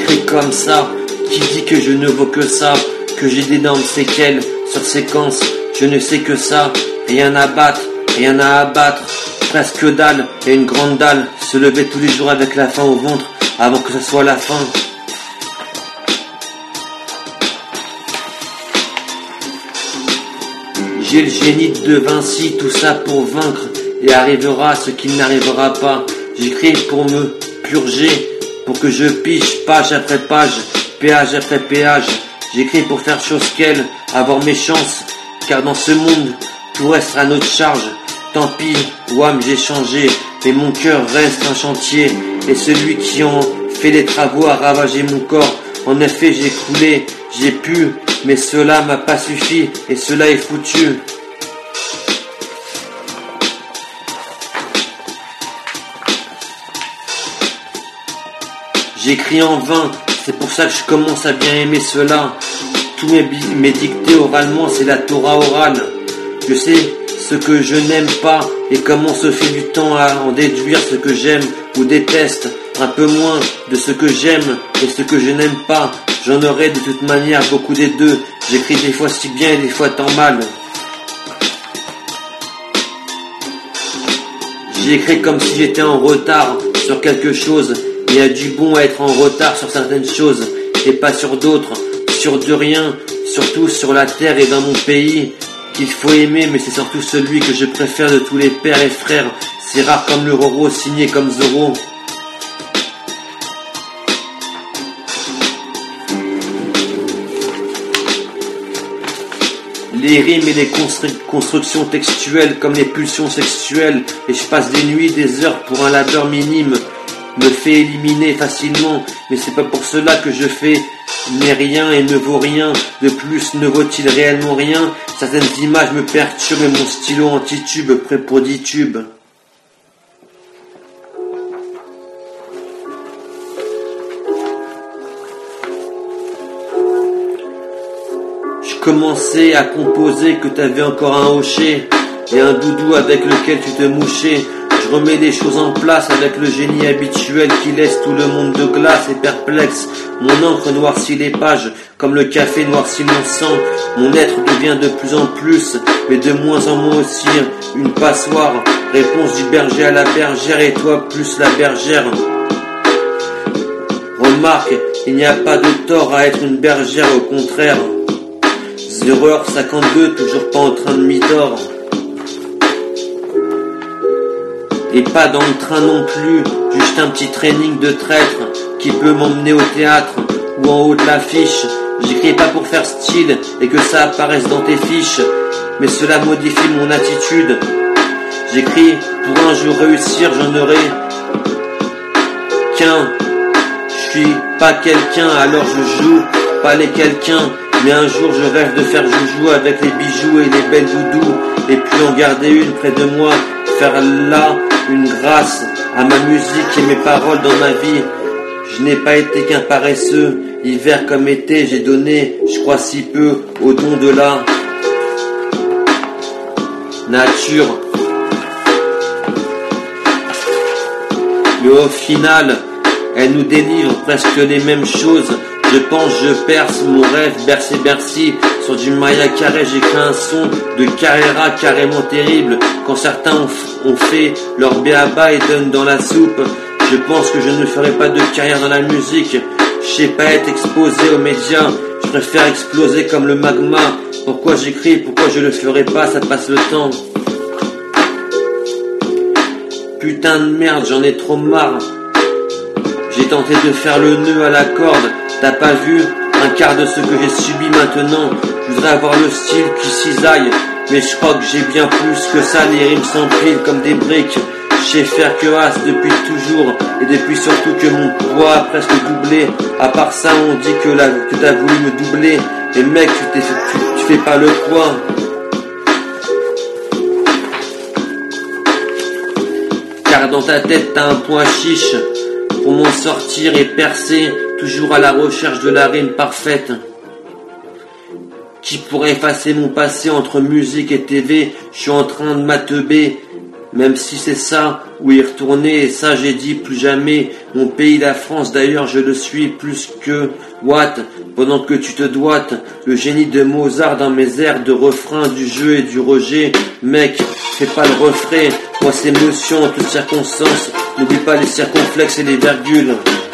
j'écris comme ça. Qui dit que je ne vaux que ça, que j'ai d'énormes séquelles sur séquence, je ne sais que ça. Rien à battre, rien à abattre, presque dalle et une grande dalle. Se lever tous les jours avec la faim au ventre avant que ce soit la fin. J'ai le génie de Vinci, tout ça pour vaincre, et arrivera ce qui n'arrivera pas. J'écris pour me purger, pour que je piche page après page, péage après péage. J'écris pour faire chose qu'elle, avoir mes chances, car dans ce monde, tout reste à notre charge. Tant pis, ouam, j'ai changé, mais mon cœur reste un chantier, et celui qui en fait les travaux a ravagé mon corps. En effet, j'ai coulé, j'ai pu, mais cela m'a pas suffi, et cela est foutu. J'écris en vain, c'est pour ça que je commence à bien aimer cela. Tous mes dictées oralement, c'est la Torah orale. Je sais ce que je n'aime pas et comment se fait du temps à en déduire ce que j'aime ou déteste. Un peu moins de ce que j'aime et ce que je n'aime pas. J'en aurai de toute manière beaucoup des deux. J'écris des fois si bien et des fois tant mal. J'écris comme si j'étais en retard sur quelque chose. Il y a du bon à être en retard sur certaines choses et pas sur d'autres. Sûr de rien, surtout sur la terre et dans mon pays. Qu'il faut aimer, mais c'est surtout celui que je préfère de tous les pères et frères. C'est rare comme le Roro, signé comme Zorro. Les rimes et les constructions textuelles comme les pulsions sexuelles. Et je passe des nuits, des heures pour un labeur minime. Me fait éliminer facilement, mais c'est pas pour cela que je fais n'est rien et ne vaut rien. De plus, ne vaut-il réellement rien? Certaines images me perturbent et mon stylo anti-tube prêt pour 10 tubes. Je commençais à composer que t'avais encore un hocher et un doudou avec lequel tu te mouchais. Je remets les choses en place avec le génie habituel qui laisse tout le monde de glace et perplexe. Mon encre noircit les pages comme le café noircit mon sang. Mon être devient de plus en plus, mais de moins en moins aussi, une passoire. Réponse du berger à la bergère et toi plus la bergère. Remarque, il n'y a pas de tort à être une bergère, au contraire. 0h52, toujours pas en train de m'idore. Et pas dans le train non plus, juste un petit training de traître qui peut m'emmener au théâtre ou en haut de l'affiche. J'écris pas pour faire style et que ça apparaisse dans tes fiches, mais cela modifie mon attitude. J'écris pour un jour réussir, j'en aurai qu'un. Je suis pas quelqu'un, alors je joue pas les quelqu'un. Mais un jour je rêve de faire joujou avec les bijoux et les belles doudous, et puis en garder une près de moi, faire là une grâce à ma musique et mes paroles dans ma vie. Je n'ai pas été qu'un paresseux, hiver comme été, j'ai donné, je crois si peu, au don de la nature. Mais au final, elle nous délivre presque les mêmes choses. Je pense, je perce mon rêve, Bercy Bercy. Sur du Maya carré, j'écris un son de Carrera carrément terrible. Quand certains ont fait leur béaba et donnent dans la soupe, je pense que je ne ferai pas de carrière dans la musique. Je sais pas être exposé aux médias, je préfère exploser comme le magma. Pourquoi j'écris, pourquoi je le ferai pas, ça passe le temps. Putain de merde, j'en ai trop marre. J'ai tenté de faire le nœud à la corde. T'as pas vu un quart de ce que j'ai subi maintenant. Je voudrais avoir le style qui cisaille, mais je crois que j'ai bien plus que ça. Les rimes s'empilent comme des briques. Je sais faire que as depuis toujours, et depuis surtout que mon poids a presque doublé. À part ça, on dit que t'as voulu me doubler. Et mec, tu fais pas le poids. Car dans ta tête t'as un point chiche. Pour m'en sortir et percer, toujours à la recherche de la rime parfaite. Qui pourrait effacer mon passé entre musique et TV? Je suis en train de m'atteber même si c'est ça, ou y retourner, et ça j'ai dit plus jamais, mon pays la France d'ailleurs je le suis plus que Watt, pendant que tu te doites, le génie de Mozart dans mes airs de refrain, du jeu et du rejet, mec, fais pas le refrain, moi c'est émotion en toutes circonstances, n'oublie pas les circonflexes et les virgules,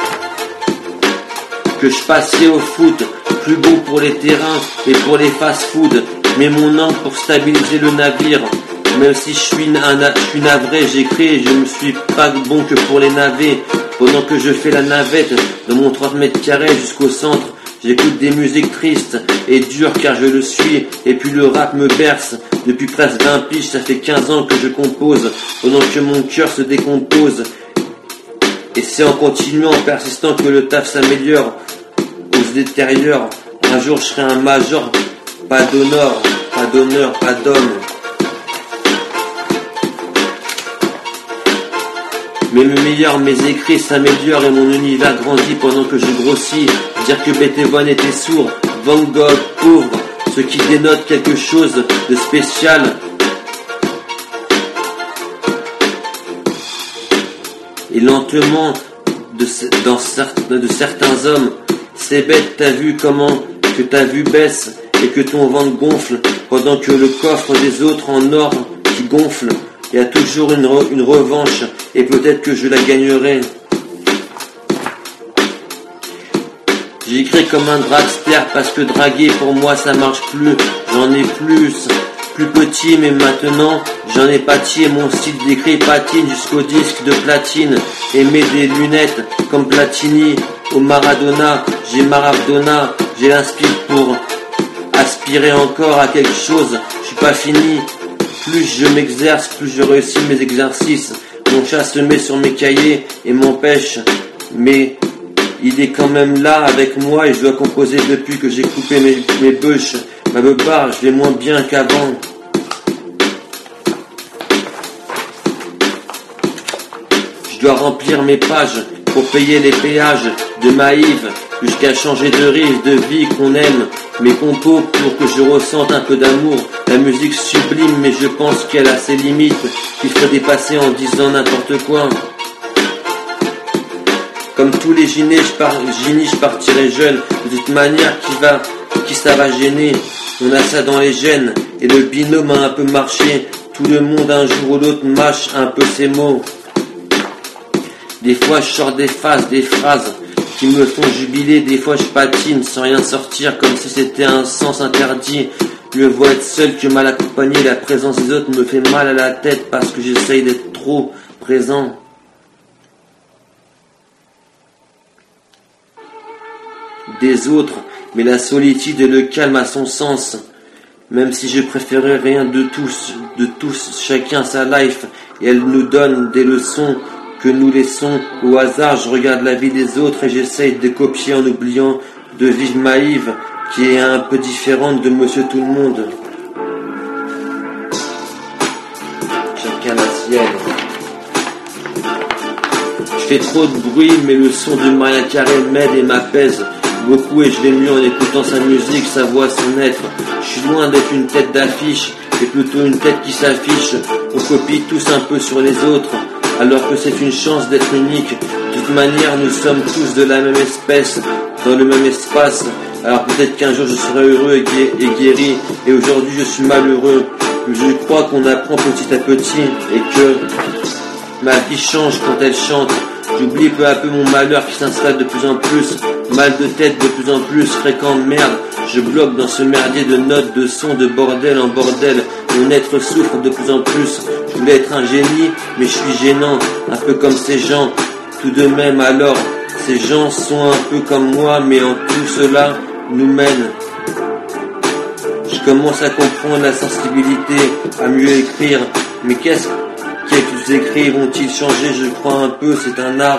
que je passais au foot, plus beau pour les terrains et pour les fast-food, mais mon encre pour stabiliser le navire. Même si je suis navré, j'écris et je me suis pas bon que pour les navets. Pendant que je fais la navette dans mon 30 mètres carrés jusqu'au centre, j'écoute des musiques tristes et dures car je le suis. Et puis le rap me berce. Depuis presque 20 piges, ça fait 15 ans que je compose. Pendant que mon cœur se décompose. Et c'est en continuant, en persistant que le taf s'améliore. Aux intérieurs, un jour je serai un major. Pas d'honneur, pas d'homme. Mais le meilleur, mes écrits s'améliorent et mon univers grandit pendant que je grossis. Dire que Beethoven était sourd, Van Gogh pauvre, ce qui dénote quelque chose de spécial. Et lentement, de certains hommes, c'est bête, t'as vu comment que ta vue baisse et que ton ventre gonfle, pendant que le coffre des autres en or qui gonfle. Il y a toujours une revanche, et peut-être que je la gagnerai. J'écris comme un dragster parce que draguer pour moi ça marche plus. J'en ai plus petit, mais maintenant j'en ai pâti et mon style d'écrit patine jusqu'au disque de platine. Et mets des lunettes comme Platini au Maradona. J'ai Maradona, j'ai l'inspire pour aspirer encore à quelque chose. Je suis pas fini. Plus je m'exerce, plus je réussis mes exercices. Mon chat se met sur mes cahiers et m'empêche. Mais il est quand même là avec moi et je dois composer depuis que j'ai coupé mes bûches. Ma beubare, je vais moins bien qu'avant. Je dois remplir mes pages pour payer les péages de Maïve. Jusqu'à changer de rive, de vie qu'on aime. Mes compos pour que je ressente un peu d'amour. La musique sublime, mais je pense qu'elle a ses limites, qu'il faut dépasser en disant n'importe quoi. Comme tous les génies, je partirai jeune. De toute manière, qui ça va gêner? On a ça dans les gènes, et le binôme a un peu marché. Tout le monde un jour ou l'autre mâche un peu ses mots. Des fois je sors des phrases qui me font jubiler, des fois je patine sans rien sortir comme si c'était un sens interdit. Mieux vaut être seul que mal accompagné, la présence des autres me fait mal à la tête parce que j'essaye d'être trop présent. Des autres, mais la solitude et le calme à son sens. Même si je préférais rien de tous, chacun sa life, et elle nous donne des leçons que nous laissons au hasard. Je regarde la vie des autres et j'essaye de copier en oubliant de vivre ma Yves, qui est un peu différente de Monsieur Tout-le-Monde. Chacun la sienne. Je fais trop de bruit, mais le son de Maria Carey m'aide et m'apaise beaucoup et je vais mieux en écoutant sa musique, sa voix, son être. Je suis loin d'être une tête d'affiche, c'est plutôt une tête qui s'affiche. On copie tous un peu sur les autres, alors que c'est une chance d'être unique. De toute manière, nous sommes tous de la même espèce, dans le même espace. Alors peut-être qu'un jour je serai heureux et guéri, et aujourd'hui je suis malheureux. Je crois qu'on apprend petit à petit, et que ma vie change quand elle chante. J'oublie peu à peu mon malheur qui s'installe de plus en plus. Mal de tête de plus en plus fréquent, merde. Je bloque dans ce merdier de notes, de sons, de bordel en bordel. Mon être souffre de plus en plus. Je voulais être un génie, mais je suis gênant. Un peu comme ces gens, tout de même alors. Ces gens sont un peu comme moi, mais en tout cela nous mène. Je commence à comprendre la sensibilité, à mieux écrire. Mais qu'est-ce que les écrits vont-ils changer? Je crois un peu, c'est un art.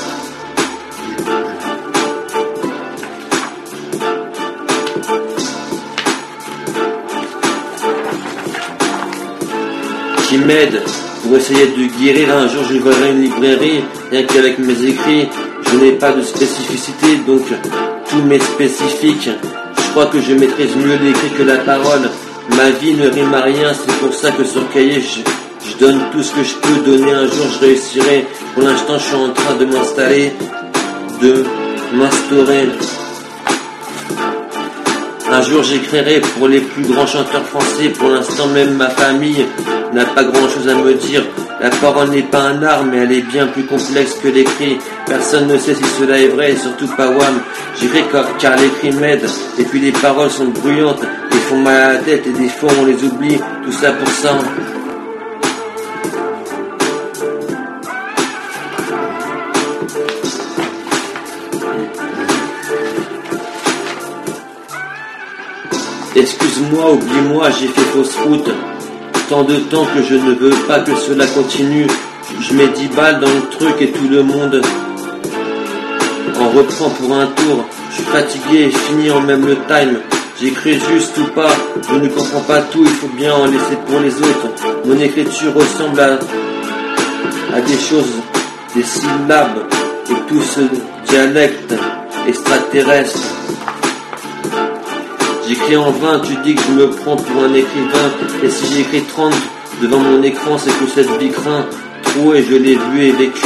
Qui m'aide pour essayer de guérir. Un jour je verrai une librairie, rien qu'avec mes écrits. Je n'ai pas de spécificité, donc tout m'est spécifique. Je crois que je maîtrise mieux l'écrit que la parole. Ma vie ne rime à rien, c'est pour ça que sur cahier Je donne tout ce que je peux donner, un jour je réussirai. Pour l'instant je suis en train de m'instaurer. Un jour j'écrirai pour les plus grands chanteurs français. Pour l'instant même ma famille n'a pas grand chose à me dire. La parole n'est pas un art, mais elle est bien plus complexe que l'écrit. Personne ne sait si cela est vrai, et surtout pas Wham. J'écris car l'écrit m'aide, et puis les paroles sont bruyantes, et font mal à la tête, et des fois on les oublie, tout ça pour ça. Excuse-moi, oublie-moi, j'ai fait fausse route. Tant de temps que je ne veux pas que cela continue. Je mets 10 balles dans le truc et tout le monde en reprend pour un tour. Je suis fatigué et fini en même le time. J'écris juste ou pas, je ne comprends pas tout, il faut bien en laisser pour les autres. Mon écriture ressemble à des choses, des syllabes et tout ce dialecte extraterrestre. J'écris en vain, tu dis que je me prends pour un écrivain. Et si j'écris 30 devant mon écran, c'est que cette vie craint trop et je l'ai vu et vécu.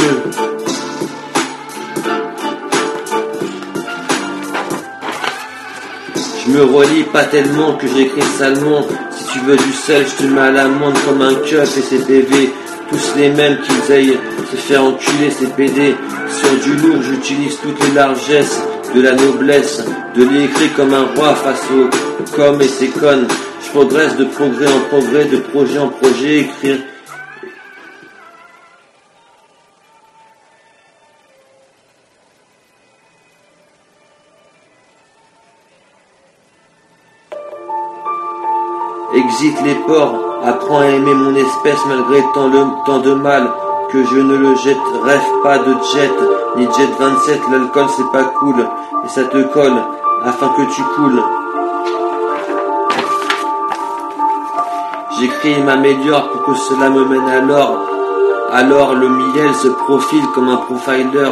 Je me relis pas tellement que j'écris salement. Si tu veux du sel, je te mets à l'amende comme un keuf et ses PV. Tous les mêmes qu'ils aillent se faire enculer ces PD. Sur du lourd, j'utilise toutes les largesses de la noblesse, de l'écrire comme un roi face aux com et ses connes. Je progresse de progrès en progrès, de projet en projet, écrire. Exite les porcs, apprends à aimer mon espèce malgré tant de mal. Que je ne le jette, rêve pas de jet, ni jet 27, l'alcool c'est pas cool, et ça te colle, afin que tu coules. J'écris et m'améliore pour que cela me mène à l'or. Alors le miel se profile comme un profiler.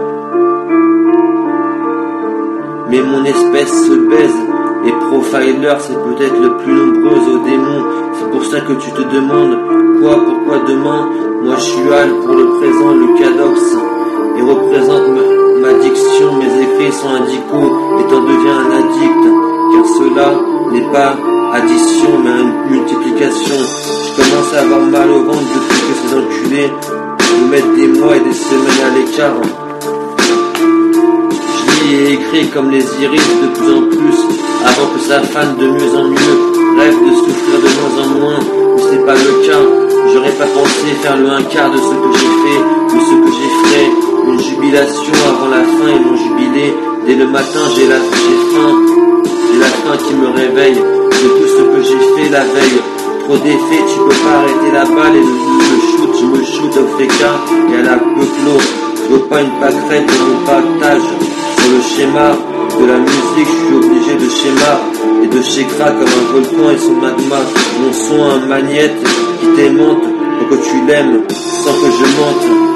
Mais mon espèce se baise, et profiler c'est peut-être le plus nombreux aux démons. C'est pour ça que tu te demandes, pourquoi demain? Moi je suis Al pour le présent, le cadox, et représente ma diction, mes écrits sont indicaux, et t'en deviens un addict, car cela n'est pas addition, mais une multiplication. Je commence à avoir mal au ventre depuis que ces enculés me mettent des mois et des semaines à l'écart. Je lis et écris comme les iris de plus en plus, avant que ça fane de mieux en mieux, rêve de souffrir de moins en moins, mais c'est pas le cas. J'aurais pas pensé faire le un quart de ce que j'ai fait, de ce que j'ai fait. Une jubilation avant la fin et mon jubilé. Dès le matin j'ai la faim qui me réveille de tout ce que j'ai fait la veille. Trop d'effets, tu peux pas arrêter la balle et le shoot, je me shoot au féca et à la peuplo. Je veux pas une pâquerette de mon pactage. Sur le schéma de la musique, je suis obligé de schéma et de chécra comme un volcan et son magma. Mon son un magnète qui t'aimante pour que tu l'aimes sans que je mente.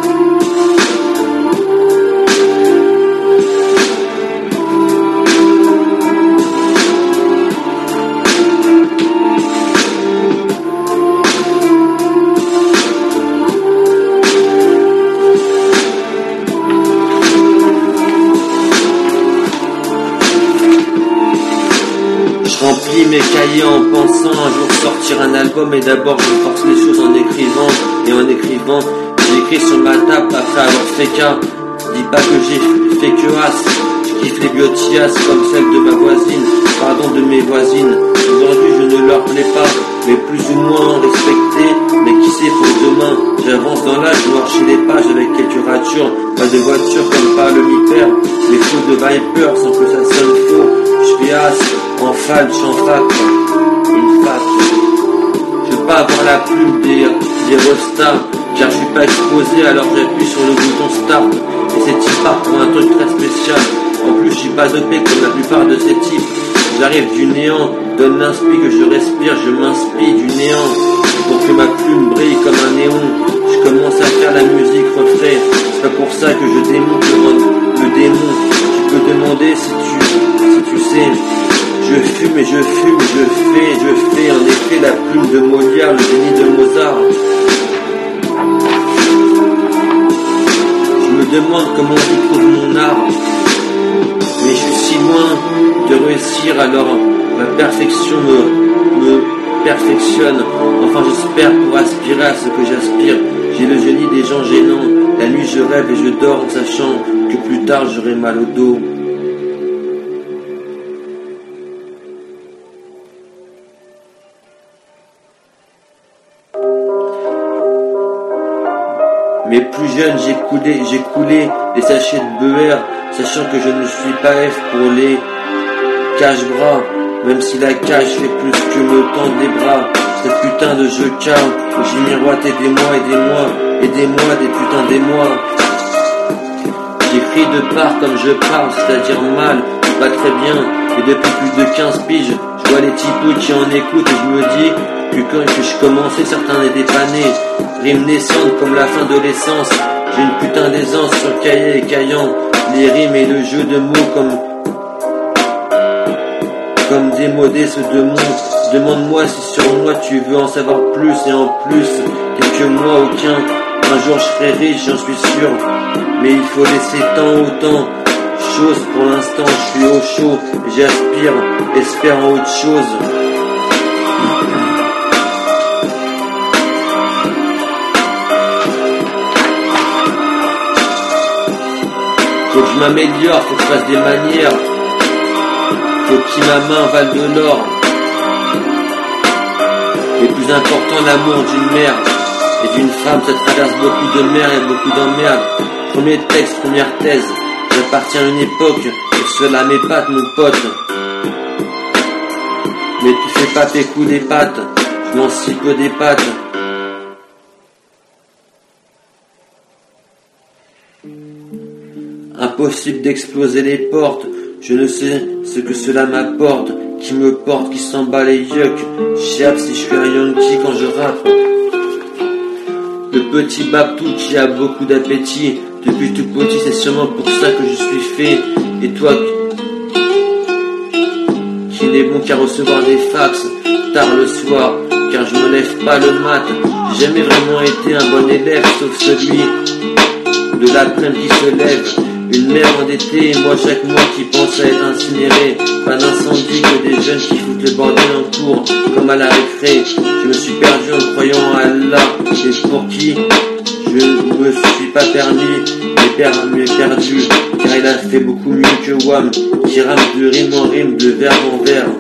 Je remplis mes cahiers en pensant un jour sortir un album, et d'abord je force les choses en écrivant, et en écrivant j'écris sur ma table après avoir fait qu'un. Dis pas que j'ai fait que as, je kiffe les biotias comme celle de ma voisine, pardon de mes voisines. Aujourd'hui je ne leur plais pas, mais plus ou moins respecté, mais qui sait pour demain. J'avance dans l'âge, noir chez les pages avec quelques ratures, pas de voiture comme par le mi-père, les fous de Viper sans que ça sonne faux. Je fais as, en falche, en fac, une fac. Je veux pas avoir la plume des restas, car je suis pas exposé, alors j'appuie sur le bouton start. Et c'est type part pour un truc très spécial. En plus je suis pas dopé comme la plupart de ces types. J'arrive du néant, donne l'inspi que je respire, je m'inspire du néant. Pour que ma plume brille comme un néon, je commence à faire la musique reflet. C'est pas pour ça que je démonte le démon. Tu peux demander si tu sais. Je fume et je fais en effet la plume de Molière, le génie de Mozart. demande comment je trouve mon art. Mais je suis si loin de réussir, alors ma perfection me perfectionne. Enfin j'espère pour aspirer à ce que j'aspire. J'ai le génie des gens gênants. La nuit je rêve et je dors en sachant que plus tard j'aurai mal au dos. Mais plus jeune, j'ai coulé des sachets de beurre, sachant que je ne suis pas F pour les cache-bras, même si la cage fait plus que me tendre les bras. Cette putain de jeu calme où j'y miroite des mois, des putains des mois. J'écris de part comme je parle, c'est-à-dire mal, ou pas très bien, et depuis plus de 15 piges, je vois les typos qui en écoutent et je me dis que quand je commençais, certains n'étaient pas nés. Rimes naissantes comme la fin de l'essence. J'ai une putain d'aisance sur le cahier écaillant. Les rimes et le jeu de mots comme démodés ceux de monde. Demande-moi si sur moi tu veux en savoir plus. Et en plus, quelques mois aucun. Un jour je serai riche, j'en suis sûr. Mais il faut laisser temps au temps. Chose pour l'instant, je suis au chaud. J'aspire, espérant autre chose. Faut que je m'améliore, faut que je fasse des manières. Faut que ma main vale de l'or. Et plus important, l'amour d'une mère et d'une femme, ça traverse beaucoup de mer et beaucoup d'emmerdes. Premier texte, première thèse. J'appartiens à une époque et cela m'épate, mon pote. Mais tu fais pas tes coups des pattes. Je m'en si peu des pattes. Impossible d'exploser les portes. Je ne sais ce que cela m'apporte. Qui me porte, qui s'en bat les yucks. Chiap si je suis un Yankee quand je rappe. Le petit Babtou qui a beaucoup d'appétit. Depuis tout petit, c'est sûrement pour ça que je suis fait. Et toi qui n'es bon qu'à recevoir des fax tard le soir, car je me lève pas le mat. J'ai jamais vraiment été un bon élève, sauf celui de l'après-midi qui se lève. Une mère endettée, et moi chaque mois qui pense à être incinéré. Pas d'incendie que des jeunes qui foutent le bordel en cours, comme à la récré. Je me suis perdu en croyant à Allah, et pour qui je ne me suis pas permis, mais perdu, car il a fait beaucoup mieux que Wham, qui rame de rime en rime, de verbe en verbe.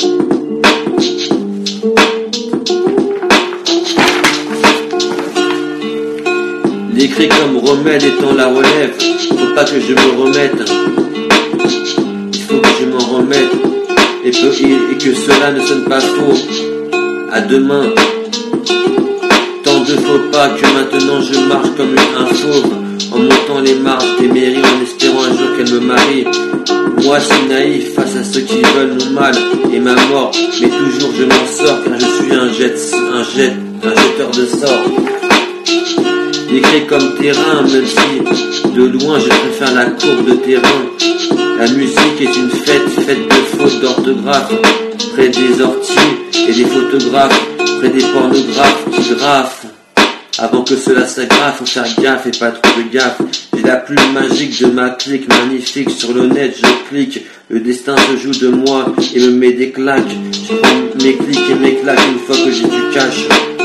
L'écrit comme remède étant la relève. Faut pas que je me remette. Il faut que je m'en remette. Et que cela ne sonne pas faux. À demain. Tant de faux pas que maintenant je marche comme un fauve. En montant les marches des mairies en espérant un jour qu'elle me marie. Moi je suis naïf face à ceux qui veulent mon mal et ma mort. Mais toujours je m'en sors car je suis un jeteur de sorts. Écrit comme terrain, même si de loin je préfère la courbe de terrain. La musique est une fête, faite de fautes d'orthographe. Près des orties et des photographes, près des pornographes qui graffent. Avant que cela s'aggrave, faut faire gaffe et pas trop de gaffe. J'ai la plume magique de ma clique, magnifique sur le net, je clique. Le destin se joue de moi et me met des claques. Je prends mes clics et mes claques une fois que j'ai du cash.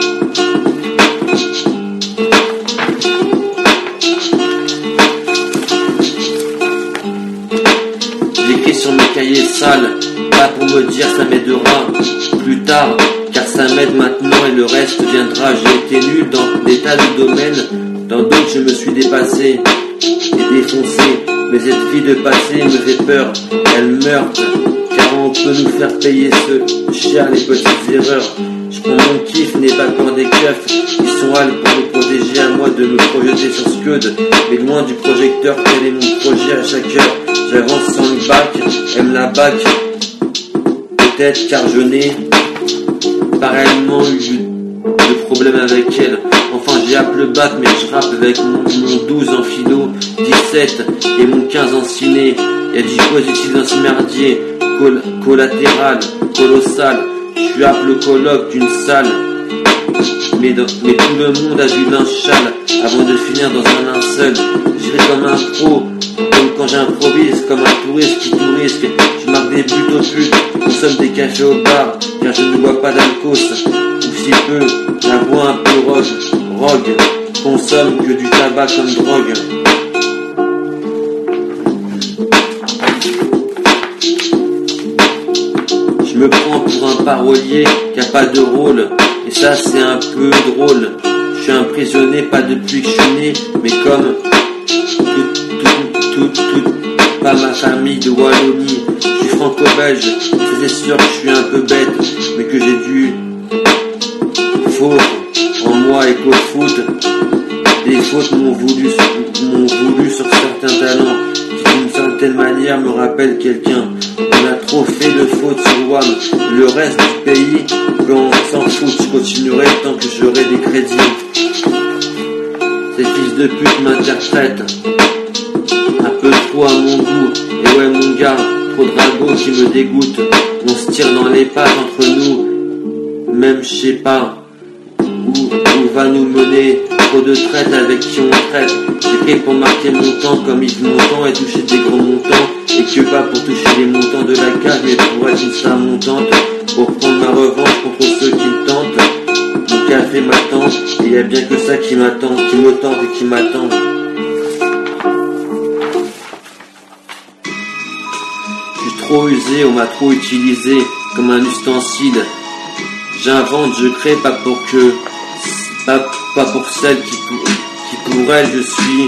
J'écris sur mes cahiers sales, pas pour me dire ça m'aidera plus tard, car ça m'aide maintenant et le reste viendra. J'ai été nul dans des tas de domaines, dans d'autres je me suis dépassé et défoncé. Mais cette vie de passé me fait peur, elle meurt, car on peut nous faire payer ce cher les petites erreurs. Je prends mon kiff, n'ai pas peur des keufs qui sont hâles pour me protéger, à moi de me projeter sur Scud. Mais loin du projecteur, quel est mon projet à chaque heure? J'avance sans le bac, aime la bac. Peut-être car je n'ai pas réellement eu de problème avec elle. Enfin j'ai appelé le bac mais je rappe avec mon 12 en philo, 17 et mon 15 en ciné. Y'a du positif dans ce merdier, collatéral, colossal. Je suis appelé le colloque d'une salle Mais tout le monde a du linge-châle avant de finir dans un linceul. J'irai comme un pro, comme quand j'improvise, comme un touriste qui tout risque. Je marque des buts au but, consomme des cafés au bar, car je ne bois pas d'alcool, ou si peu, la voix un peu rogue, consomme que du tabac comme drogue. Je me prends pour un parolier qui a pas de rôle, et ça c'est un peu drôle. Je suis un prisonnier, pas depuis que je suis né, mais comme pas ma famille de Wallonie. Je suis franco-belge, c'est sûr que je suis un peu bête, mais que j'ai du faux en moi et qu'au foot, des fautes m'ont voulu sur certains talents, qui d'une certaine manière me rappellent quelqu'un. On a trop fait de fautes sur WAM, le reste du pays, on s'en fout, je continuerai tant que j'aurai des crédits. Ces fils de pute m'interprètent un peu trop à mon goût, et ouais mon gars, trop de ragots qui me dégoûtent. On se tire dans les pattes entre nous, même je sais pas où va nous mener. Trop de traite avec qui on traite. J'ai pris pour marquer mon temps comme Yves Montand et toucher des gros montants. Et que pas pour toucher les montants de la cage, mais pour être une star montante, pour prendre ma revanche contre ceux qui me tentent. Mon café m'attend, et y a bien que ça qui m'attend, qui me tente et qui m'attend. Je suis trop usé, on m'a trop utilisé comme un ustensile. J'invente, je crée, pas pour celles qui pour elles je suis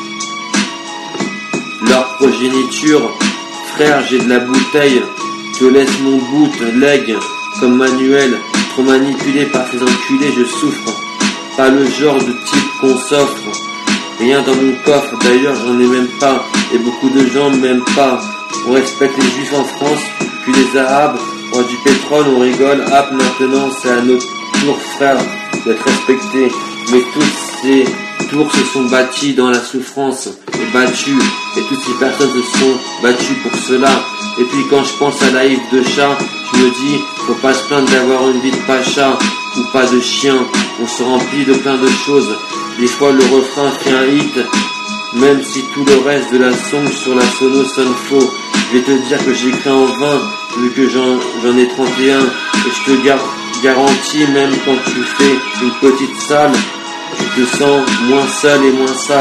leur progéniture. Frère, j'ai de la bouteille, te laisse mon bootleg comme Manuel, trop manipulé par ces enculés, je souffre. Pas le genre de type qu'on s'offre, rien dans mon coffre, d'ailleurs j'en ai même pas, et beaucoup de gens m'aiment pas. On respecte les juifs en France, puis les arabes, pour du pétrole on rigole, hop maintenant c'est à notre tour frère d'être respectés. Mais toutes ces tours se sont bâties dans la souffrance et battues, et toutes ces personnes se sont battues pour cela. Et puis quand je pense à la Yves de chat, je me dis, faut pas se plaindre d'avoir une vie de pacha ou pas de chien, on se remplit de plein de choses. Des fois le refrain fait un hit, même si tout le reste de la song sur la sono sonne faux. Je vais te dire que j'écris en vain, vu que j'en ai 31, et je te garantis, même quand tu fais une petite salle, tu te sens moins seul et moins sale.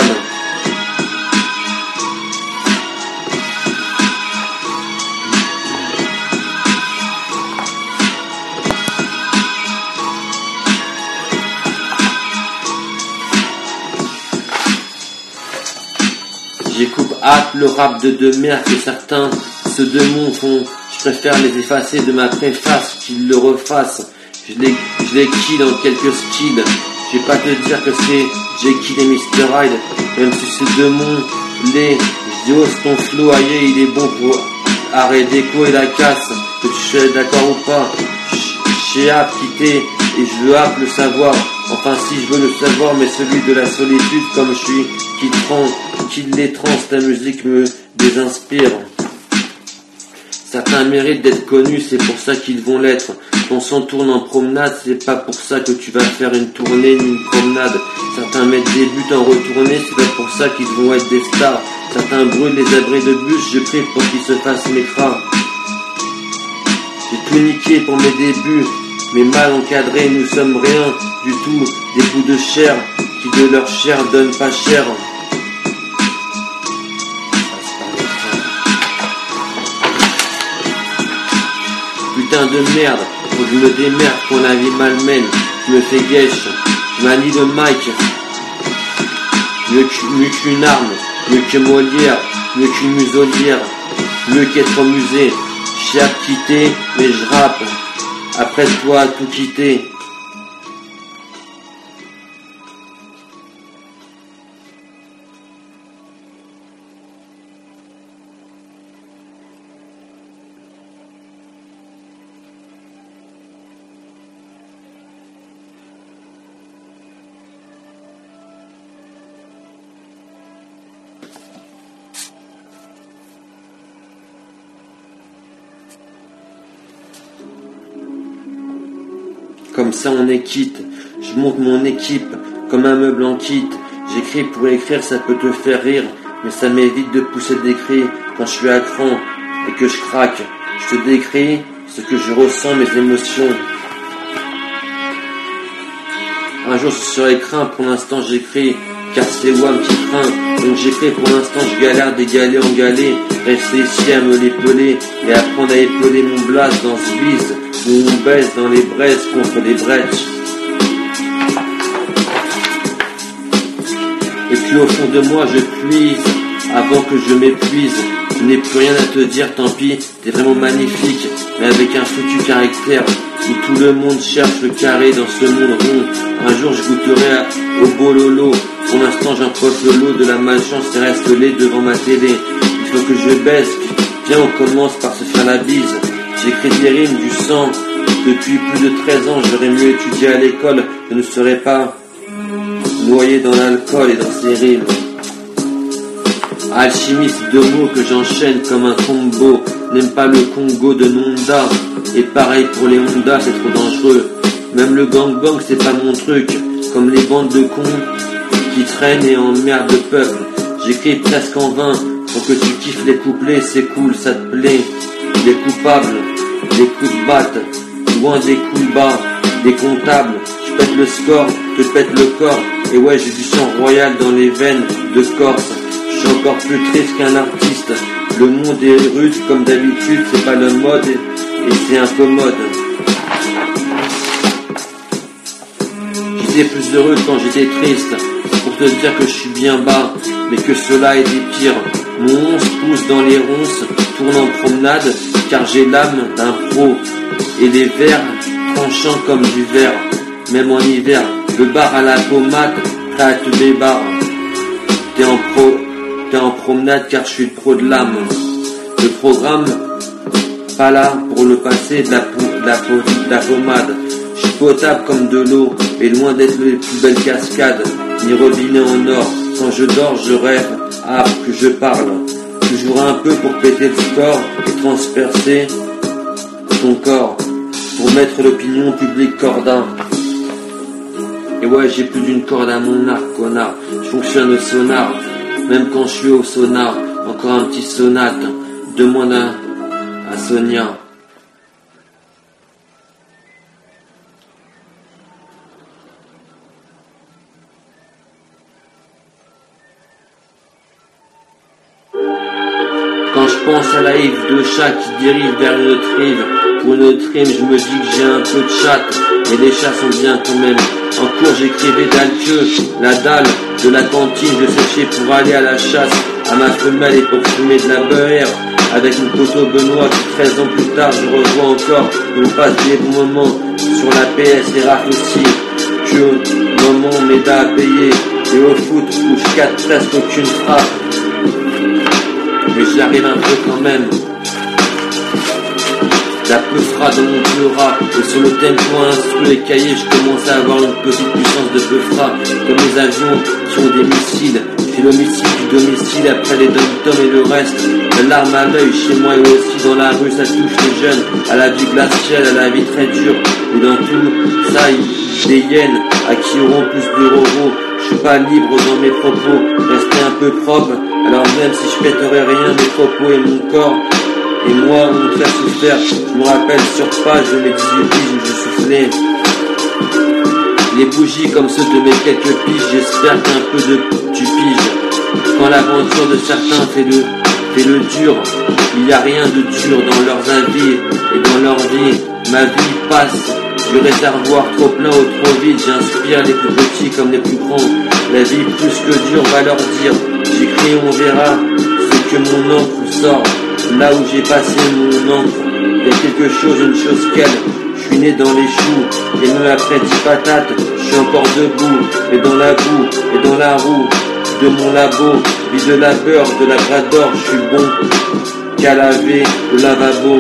J'écoute le rap de merde que certains se demandent font. Je préfère les effacer de ma préface qu'ils le refassent. Je les kill dans quelques styles. Je vais pas te dire que c'est Jekyll et Mr. Hyde, même si c'est de mon lait. Je dis ton flow aïe, il est bon pour arrêt d'écho et la casse. Que tu sois d'accord ou pas, j'ai hâte quitter et je veux hâte le savoir. Enfin si je veux le savoir, mais celui de la solitude comme je suis, qui les trans, ta musique me désinspire. Certains méritent d'être connus, c'est pour ça qu'ils vont l'être. Ton son tourne en promenade, c'est pas pour ça que tu vas faire une tournée ni une promenade. Certains mettent des buts en retournée, c'est pas pour ça qu'ils vont être des stars. Certains brûlent les abris de bus, je prie pour qu'ils se fassent mécras. J'ai tout niqué pour mes débuts, mais mal encadrés, nous sommes rien du tout. Des bouts de chair qui de leur chair donnent pas cher. Putain de merde, faut que je me démerde quand la vie malmène. Je me fais guèche, je manie le mic. Mieux qu'une arme, mieux que Molière, mieux qu'une muselière, mieux qu'être au musée. J'ai à quitter, mais je rappe. Après toi, tout quitter. comme ça on est quitte. Je monte mon équipe comme un meuble en kit. J'écris pour écrire, ça peut te faire rire, mais ça m'évite de pousser des cris quand je suis à cran et que je craque. Je te décris ce que je ressens, mes émotions. Un jour je serai craint, pour l'instant j'écris, car c'est WAM qui craint. Donc j'écris, pour l'instant je galère d'égaler en galet. Rester ici à me l'épeler et apprendre à épeler mon blast dans ce bise où on baisse dans les braises contre les brèches. Et puis au fond de moi je puise avant que je m'épuise. Je n'ai plus rien à te dire, tant pis, t'es vraiment magnifique, mais avec un foutu caractère où tout le monde cherche le carré dans ce monde rond. Un jour je goûterai au bololo. Pour l'instant j'empoche le lot de la malchance et reste laid devant ma télé. Il faut que je baisse, viens on commence par se faire la bise. J'écris des rimes du sang. Depuis plus de 13 ans j'aurais mieux étudié à l'école. Je ne serais pas noyé dans l'alcool et dans ces rimes. Alchimiste de mots que j'enchaîne comme un combo. N'aime pas le Congo de Nonda. Et pareil pour les Honda, c'est trop dangereux. Même le gangbang c'est pas mon truc. Comme les bandes de cons qui traînent et emmerdent le peuple. J'écris presque en vain pour que tu kiffes les couplets. C'est cool, ça te plaît. Les coupables, les coups de batte, loin des coups bas, des comptables. Je pète le score, te pète le corps. Et ouais, j'ai du sang royal dans les veines de Corse. Je suis encore plus triste qu'un artiste. Le monde est rude comme d'habitude, c'est pas le mode et c'est incommode. J'étais plus heureux quand j'étais triste. C'est pour te dire que je suis bien bas, mais que cela était pire. Mon 11 pouce dans les ronces, tourne en promenade, car j'ai l'âme d'un pro. Et les vers tranchants comme du verre, même en hiver. Le bar à la pommade, prêt à te débarre. T'es en promenade car je suis le pro de l'âme. Le programme, pas là pour le passer de la pommade. Je suis potable comme de l'eau, mais loin d'être les plus belles cascades, ni robinet en or. Quand je dors, je rêve, que je parle. Toujours un peu pour péter le score et transpercer ton corps, pour mettre l'opinion publique cordin. Et ouais, j'ai plus d'une corde à mon arc, connard. Je fonctionne au sonar, même quand je suis au sonar. Encore un petit sonate, demande à Sonia. Quand je pense à la rive de chat qui dérive vers une autre rive, pour une autre rime, je me dis que j'ai un peu de chatte, mais les chats sont bien quand même. En cours, j'écrivais d'alqueux, la dalle de la cantine, je séchais pour aller à la chasse, à ma femelle et pour fumer de la beurre. Avec mon poteau Benoît, qui 13 ans plus tard, je revois encore, on passe des bons moments sur la PS et raf aussi. Que au moment m'aide à payer, et au foot, où je capte presque aucune frappe. Mais j'y arrive un peu quand même. La peufra dans mon pleura, et sur le tempo instru et cahier, je commence à avoir une petite puissance de peufra, comme les avions qui ont des missiles. Puis l'homicide du domicile, après les dom-toms et le reste, la larme à l'œil, chez moi et aussi dans la rue, ça touche les jeunes, à la vie glaciale, à la vie très dure, et dans tout ça, des hyènes, à qui auront plus de roraux. Je suis pas libre dans mes propos, rester un peu propre, alors même si je pèterais rien, mes propos et mon corps, et moi, on me fait souffrir. Je me rappelle sur page de mes 18 piges où je soufflais. Les bougies comme ceux de mes quelques piges, j'espère qu'un peu de tu piges. Quand l'aventure de certains fait le dur, il n'y a rien de dur dans leurs avis et dans leur vie. Ma vie passe du réservoir trop plein au trop vide. J'inspire les plus petits comme les plus grands. La vie plus que dure va leur dire. J'écris, on verra ce que mon encre sort. Là où j'ai passé mon encre, il y a quelque chose, une chose qu'elle. Je suis né dans les choux, et même après 10 patates, je suis encore debout, et dans la boue, et dans la roue de mon labo, vie de labeur, de la brador, je suis bon qu'à laver le lavabo.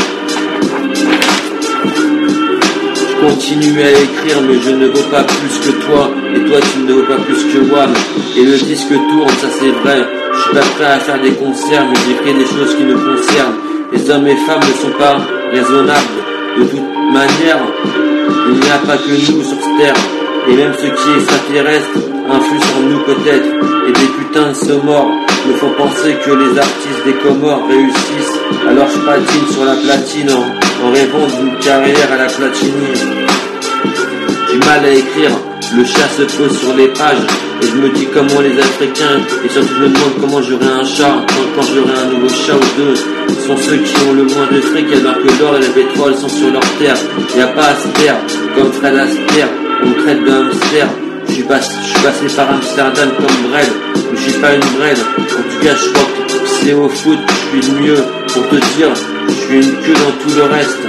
Je continue à écrire, mais je ne vaux pas plus que toi, et toi tu ne vaux pas plus que WAM. Et le disque tourne, ça c'est vrai, je suis pas prêt à faire des concerts, mais j'écris des choses qui me concernent. Les hommes et femmes ne sont pas raisonnables. De toute manière, il n'y a pas que nous sur cette terre, et même ce qui est extraterrestre influe sur nous peut-être, et des putains de sommors me font penser que les artistes des Comores réussissent, alors je patine sur la platine en rêvant d'une carrière à la Platini. Du mal à écrire, le chat se pose sur les pages, et je me dis comment les Africains, et surtout je me demande comment j'aurai un chat, quand j'aurai un nouveau chat ou deux, sont ceux qui ont le moins de fric, alors que l'or et le pétrole sont sur leur terre. Y a pas à se taire, comme Fred Astaire, on me traite de hamster. Je suis passé par Amsterdam comme Brel, mais je suis pas une Brel. En tout cas, je crois que c'est au foot que je suis le mieux. Pour te dire, je suis une queue dans tout le reste.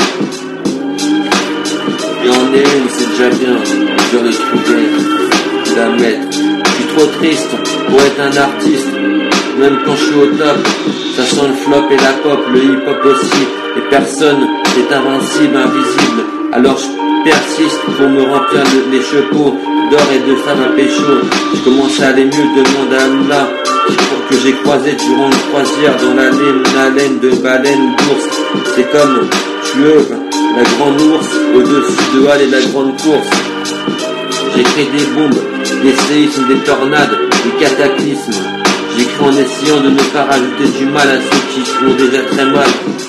Et en est une, c'est déjà bien. Je dois le trouver, la mettre. Je suis trop triste pour être un artiste. Même quand je suis au top, ça sent le flop et la pop, le hip-hop aussi. Et personne n'est invincible, invisible. Alors je persiste pour me remplir les chapeaux d'or et de femmes à pécho. Je commence à aller mieux, demande à Allah, que j'ai croisé durant une croisière dans l'allée, une haleine de baleine ou d'ours. C'est comme Tueuve, la grande ours, au-dessus de Halle et la grande course. J'écris des bombes, des séismes, des tornades, des cataclysmes. J'écris en essayant de ne pas rajouter du mal à ceux qui font déjà très mal.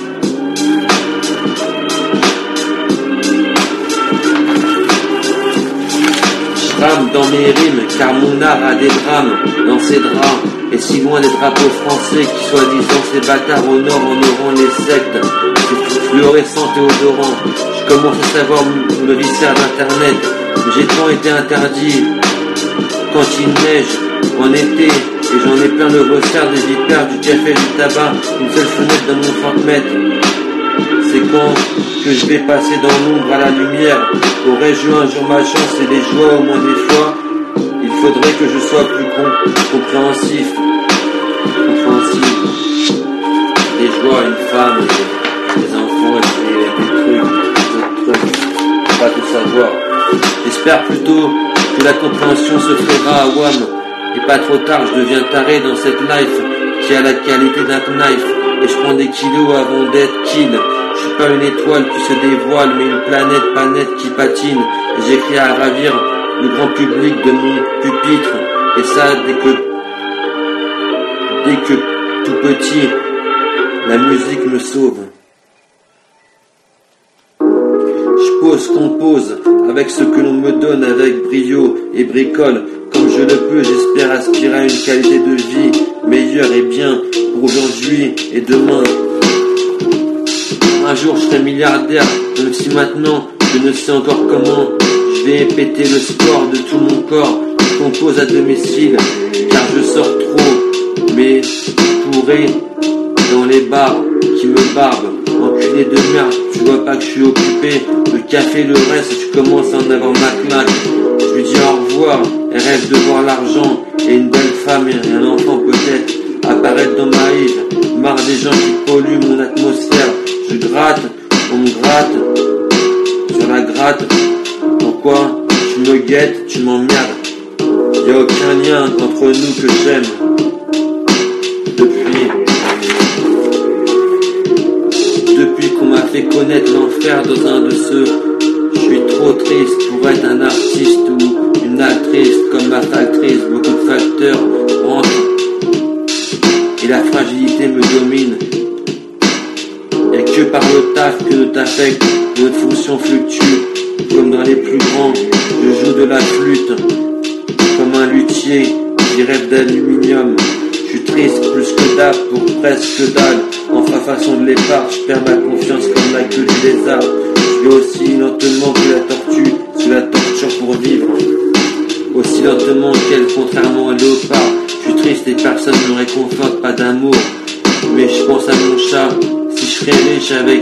Dans mes rimes, car mon art a des drames dans ses draps, et si loin des drapeaux français qui soi-disant ces bâtards au nord en auront les sectes, c'est fluorescent et odorant. Je commence à savoir me visser d'internet, mais j'ai tant été interdit quand il neige en été, et j'en ai plein le ressort des vipères, du café et du tabac, une seule fenêtre dans mon 30 mètres. C'est quand que je vais passer dans l'ombre à la lumière. Aurais-je eu un jour ma chance et des joies au moins des fois, il faudrait que je sois plus compréhensif. Des joies, une femme, des enfants, des trucs, pas tout savoir. J'espère plutôt que la compréhension se fera à WAM. Et pas trop tard, je deviens taré dans cette life qui a la qualité d'un knife. Et je prends des kilos avant d'être kill. Je suis pas une étoile qui se dévoile, mais une planète pas nette qui patine. Et j'écris à ravir le grand public de mon pupitre. Et ça, dès que tout petit, la musique me sauve. Je pose, compose, avec ce que l'on me donne avec brio et bricole. Comme je le peux, j'espère aspirer à une qualité de vie meilleure et bien pour aujourd'hui et demain. Un jour je serai milliardaire, même si maintenant je ne sais encore comment. Je vais péter le sport de tout mon corps. Je compose à domicile, car je sors trop. Mais pourré dans les bars qui me barbent. Enculé de merde, tu vois pas que je suis occupé. Le café, le reste, tu commences à en avoir ma claque. Je lui dis au revoir et rêve de voir l'argent et une belle femme et un enfant peut-être apparaître dans ma île. Marre des gens qui polluent mon atmosphère. Je gratte, on me gratte, sur la gratte. Pourquoi tu me guettes, tu m'emmerdes? Y'a aucun lien entre nous que j'aime. Depuis qu'on m'a fait connaître l'enfer dans un de ceux. Je suis trop triste pour être un artiste ou une actrice comme ma factrice. Beaucoup de facteurs rentrent et la fragilité me domine. Y'a que par le taf que notre affect, notre fonction fluctue. Comme dans les plus grands, je joue de la flûte comme un luthier qui rêve d'aluminium. Je suis triste plus que d'âme pour presque dalle. Enfin façon de l'épar, je perds ma confiance comme la queue du lézard. Je vais aussi lentement que la tortue sous la torture pour vivre. Aussi lentement qu'elle, contrairement au léopard. Je suis triste et personne ne me réconforte, pas d'amour. Mais je pense à mon chat. Si je serais riche avec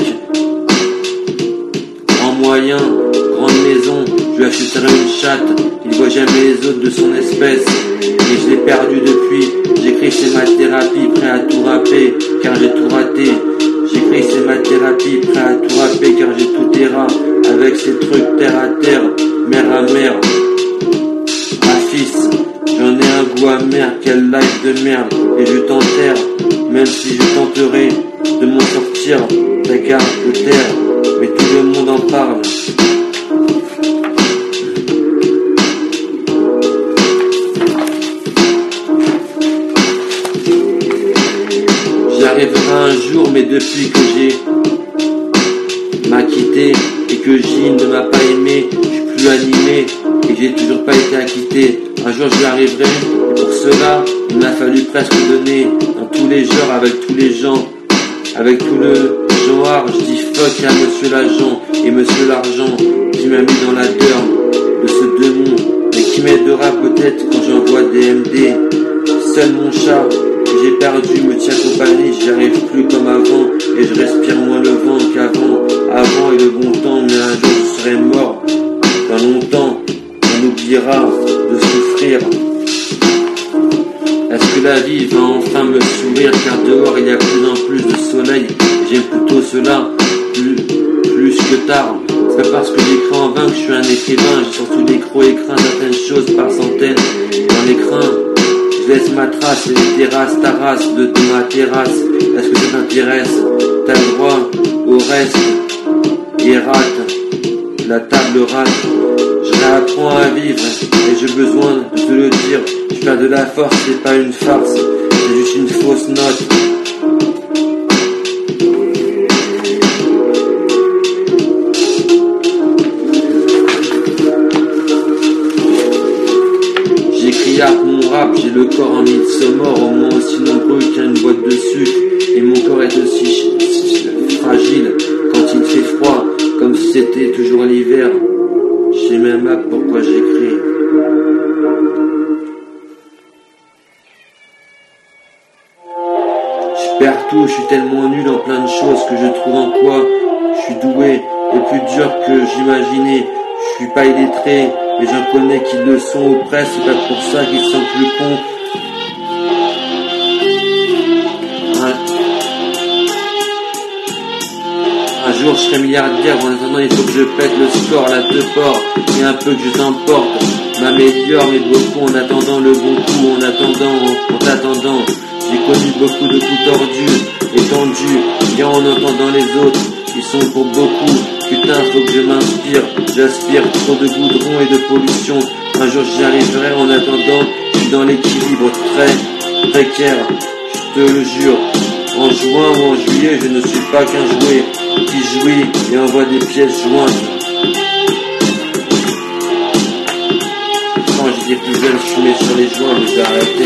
en moyen, grande maison, je lui achèterais une chatte. Il voit jamais les autres de son espèce. Et je l'ai perdu depuis. J'écris c'est ma thérapie, prêt à tout rapper, car j'ai tout raté. J'écris c'est ma thérapie, prêt à tout rapper, car j'ai tout terrain. Avec ces trucs terre à terre, mer à mer. Ah fils, j'en ai un goût amer, quelle life de merde. Et je t'enterre, même si je tenterai de m'en sortir, ta carte de terre. Mais tout tout le monde en parle. J'y arriverai un jour, mais depuis que j'ai m'a quitté et que Gilles ne m'a pas aimé, je suis plus animé et j'ai toujours pas été acquitté. Un jour j'y arriverai, et pour cela il m'a fallu presque donner dans tous les genres, avec tous les gens, avec tout le genre. Je dis fuck à monsieur l'agent et monsieur l'argent qui m'a mis dans la derme de ce démon, mais qui m'aidera peut-être quand j'envoie des MD. Seul mon chat que j'ai perdu me tient compagnie, j'y arrive plus comme avant et je respire moins le vent qu'avant. Avant et le bon temps, mais un jour je serai mort. Dans longtemps, on oubliera de souffrir. Est-ce que la vie va enfin me sourire, car dehors il y a de plus en plus de soleil. J'aime plutôt cela, plus que tard. C'est pas parce que j'écris en vain que je suis un écrivain. J'ai surtout des gros écrins, certaines choses par centaines. Dans l'écrin, je laisse ma trace, les terrasses, ta race de ma terrasse. Est-ce que ça t'intéresse? T'as le droit au reste. Et rate, la table rate. Je réapprends à vivre et j'ai besoin de te le dire. Je perds de la force, c'est pas une farce, c'est juste une fausse note. J'écris à mon rap, j'ai le corps en midsommar, au moins aussi nombreux qu'une boîte de sucre. Et mon corps est aussi fragile quand il fait froid, comme si c'était toujours l'hiver. Je sais même pas pourquoi j'écris. Je perds tout, je suis tellement nul en plein de choses que je trouve en quoi je suis doué et plus dur que j'imaginais. Je suis pas illettré, mais j'en connais qui le sont ou presque, c'est pas pour ça qu'ils sont plus cons. Un jour je serai milliardaire, en attendant il faut que je pète le score, la te porte, et un peu que je t'emporte, m'améliore mais beaucoup en attendant le bon coup, en t'attendant, j'ai connu beaucoup de coups tordus, étendus, bien en entendant les autres, ils sont pour beaucoup, putain faut que je m'inspire, j'aspire trop de goudron et de pollution, un jour j'y arriverai en attendant, je suis dans l'équilibre très précaire, je te le jure. En juin ou en juillet, je ne suis pas qu'un jouet qui jouit et envoie des pièces jointes. Quand j'étais plus jeune, je fumais sur les joints, mais j'ai arrêté.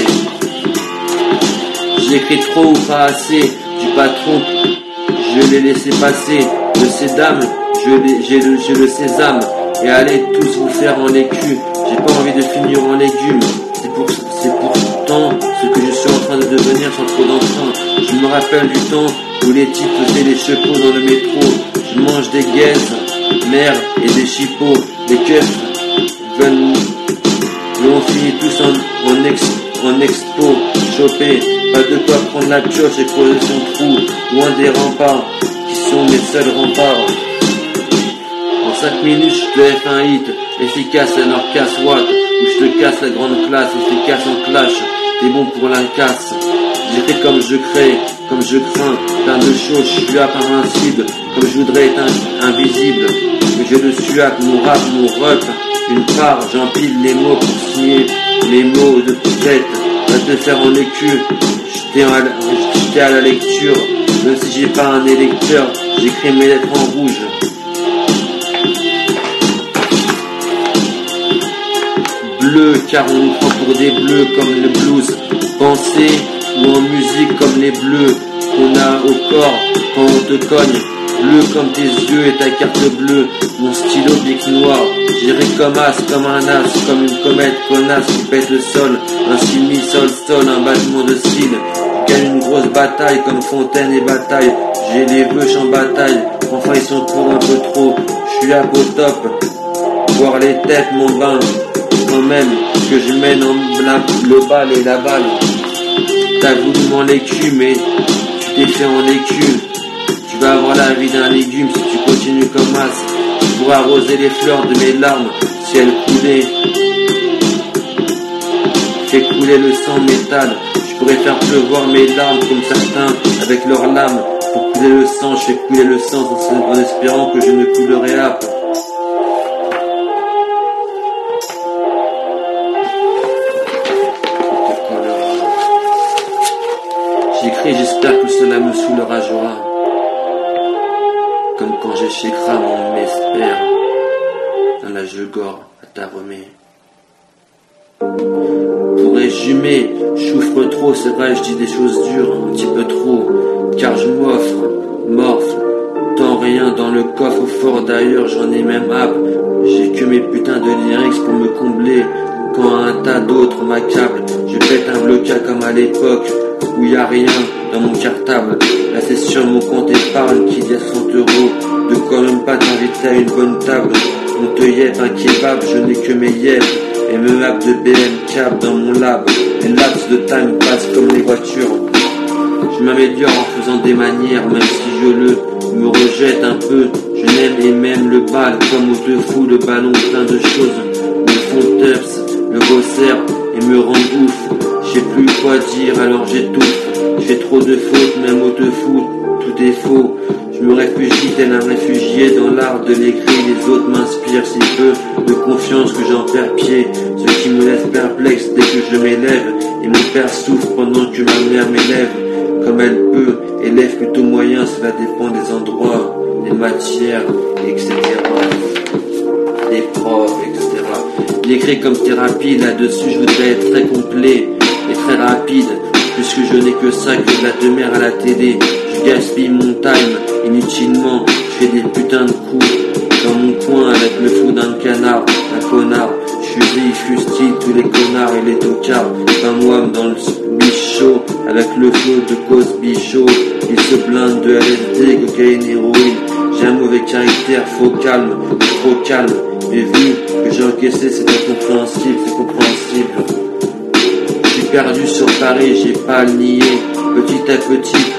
J'écris trop ou pas assez, du patron, je l'ai laissé passer. Le sédame, j'ai le sésame, et allez tous vous faire en écu. J'ai pas envie de finir en légumes, c'est pourtant ce que je suis en train de devenir sans trop d'entrain. Je me rappelle du temps où les types faisaient les chevaux dans le métro. Je mange des guaises, mères et des chipots, des keufs veulent. Mais on finit tous en expo, chopé, pas de quoi prendre la pioche et creuser son trou, loin des remparts, qui sont mes seuls remparts. En 5 minutes, je te fais un hit, efficace à leur casse-watt, où je te casse la grande classe, efficace en clash, t'es bon pour la casse. J'écris comme je crée, comme je crains, plein de choses, je suis invincible, comme je voudrais être invisible, mais je le suis avec mon rap, mon rep, une part, j'empile les mots pour signer les mots de tête, va te faire en écu, j'étais à la lecture, même si j'ai pas un électeur, j'écris mes lettres en rouge. Bleu, car on nous prend pour des bleus comme le blues, pensée ou en musique comme les bleus qu'on a au corps quand on te cogne. Bleu comme tes yeux et ta carte bleue, mon stylo bic noir, j'irai comme as, comme un as, comme une comète connasse qui pète le sol, un si mi sol sol, un battement de cils, je gagne une grosse bataille comme Fontaine et Bataille, j'ai les veuches en bataille, enfin ils sont pour un peu trop, je suis là au top, voir les têtes mon bain, quand même que je mène en le bal et la balle. T'as voulu m'en l'écu, mais tu t'es fait en écu. Tu vas avoir la vie d'un légume si tu continues comme as. Pour arroser les fleurs de mes larmes, si elles coulaient. Fais couler le sang métal. Je pourrais faire pleuvoir mes larmes comme certains avec leurs lames. Pour couler le sang, je fais couler le sang en espérant que je ne coulerai pas. J'écris, j'espère que cela me soulera joie. Comme quand j'échecra mon espère dans la Jegor à ta remée. Pour résumer, je souffre trop, c'est vrai, je dis des choses dures, un petit peu trop, car je morfle, tant rien dans le coffre fort d'ailleurs, j'en ai même hâte, j'ai que mes putains de lyrics pour me combler, quand un tas d'autres m'accablent, je pète un blocage comme à l'époque, où y a rien dans mon cartable, là c'est sur mon compte épargne qui dit 60 €, de quoi même pas t'inviter à une bonne table, on te yep un kebab, je n'ai que mes yep, et me map de BM cap dans mon lab, les laps de time passent comme les voitures, je m'améliore en faisant des manières, même si je me rejette un peu, je n'aime et même le bal, comme au te fout le ballon plein de choses, me font teps, le resserre et me rend ouf, je sais plus quoi dire alors j'étouffe, je fais trop de fautes, même au te fout, tout est faux, je me réfugie tel un réfugié dans l'art de l'écrit, les autres m'inspirent si peu de confiance que j'en perds pied, ce qui me laisse perplexe dès que je m'élève, et mon père souffre pendant que ma mère m'élève, comme elle peut, élève plutôt moyen, cela dépend des endroits, des matières, etc. Des profs, etc. L'écrit comme thérapie, là-dessus je voudrais être très complet et très rapide, puisque je n'ai que ça, que de la demeure à la télé, je gaspille mon time inutilement, je fais des putains de coups dans mon coin avec le flou d'un canard, un connard, je fustille tous les connards et les tocards, comme moi dans le bichot, avec le flot de cause bichot, il se blinde de LSD, cocaïne, héroïne, j'ai un mauvais caractère, faut calme, trop calme, mais vu que j'ai encaissé c'est incompréhensible, c'est compréhensible. Je suis perdu sur Paris, j'ai pas à le nier, petit à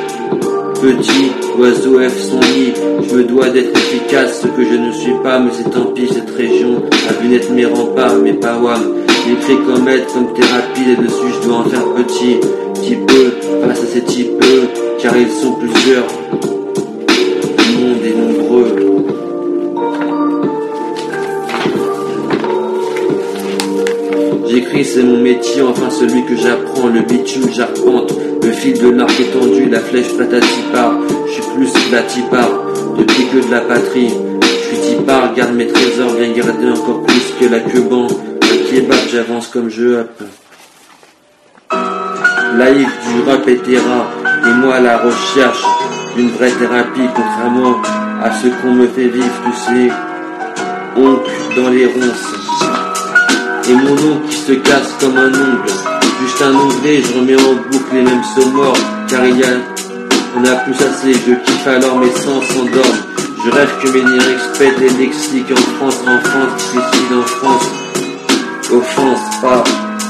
petit oiseau F son nid, je me dois d'être efficace, ce que je ne suis pas, mais c'est tant pis, cette région a vu naître mes remparts, mes pawams, j'écris comme aide, comme thérapie, et dessus je dois en faire petit peu, face à ces types, car ils sont plusieurs, le monde est nombreux. J'écris, c'est mon métier, enfin celui que j'apprends, le bitume j'arpente, le fil de l'arc étendu, la flèche patatipar, je suis plus que la tipar, depuis que de la patrie, je suis tipar, garde mes trésors, bien gardés encore plus que la queban, un kebab, j'avance comme je hop. Laïc du rap et terra, et moi à la recherche d'une vraie thérapie, contrairement à ce qu'on me fait vivre, tous ces oncles dans les ronces. Et mon ongle qui se casse comme un ongle, juste un onglet, je remets en boucle les mêmes sons morts, car on a plus assez, je kiffe alors mes sens s'endorment, je rêve que mes lyrics pètent les lexiques en France, difficile en France, offense pas.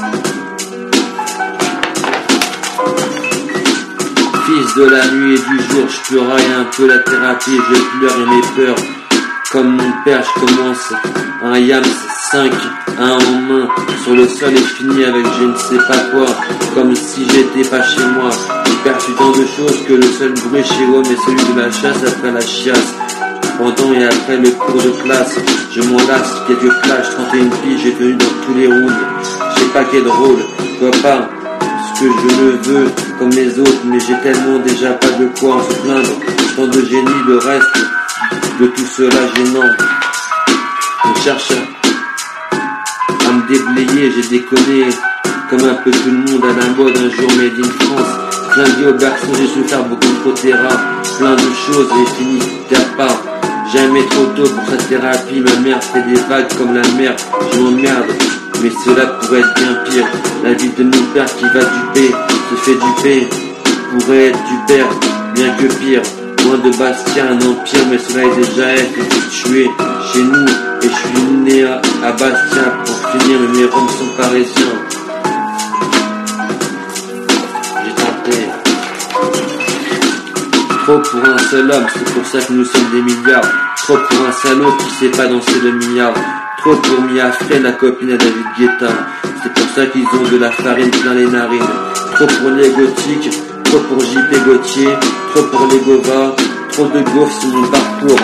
Fils de la nuit et du jour, je pleuraille un peu la thérapie, je pleure et mes peurs, comme mon père, je commence un yams 5, un en main, sur le sol et fini avec je ne sais pas quoi, comme si j'étais pas chez moi. J'ai perçu tant de choses que le seul bruit chez moi est celui de la chasse après la chiasse. Pendant et après le cours de classe, je m'en lasse, quelques flashs, 31 piges, j'ai tenu dans tous les roules. Je sais pas quel rôle, je vois pas ce que je le veux comme les autres, mais j'ai tellement déjà pas de quoi en se plaindre. Tant de génie, le reste de tout cela gênant. Je cherche à me déblayer, j'ai déconné comme un peu tout le monde à la mode un jour made in France. Flingué au berceau, j'ai souffert beaucoup trop terrain, plein de choses et fini terre part. Jamais trop tôt pour cette thérapie, ma mère fait des vagues comme la mer, je m'emmerde, mais cela pourrait être bien pire. La vie de mon père qui va duper, se fait duper, pourrait être du père, bien que pire. Loin de Bastia, un empire, mais cela est déjà effectué chez nous. Et je suis né à Bastia pour finir, mais mes roms sont parisiens. J'ai tenté. Trop pour un seul homme, c'est pour ça que nous sommes des milliards. Trop pour un salaud qui sait pas danser le milliard. Trop pour Mia Frey, la copine à David Guetta. C'est pour ça qu'ils ont de la farine plein les narines. Trop pour les gothiques, trop pour JP Gauthier, trop pour les Gova, trop de gaufres sur mon parcours.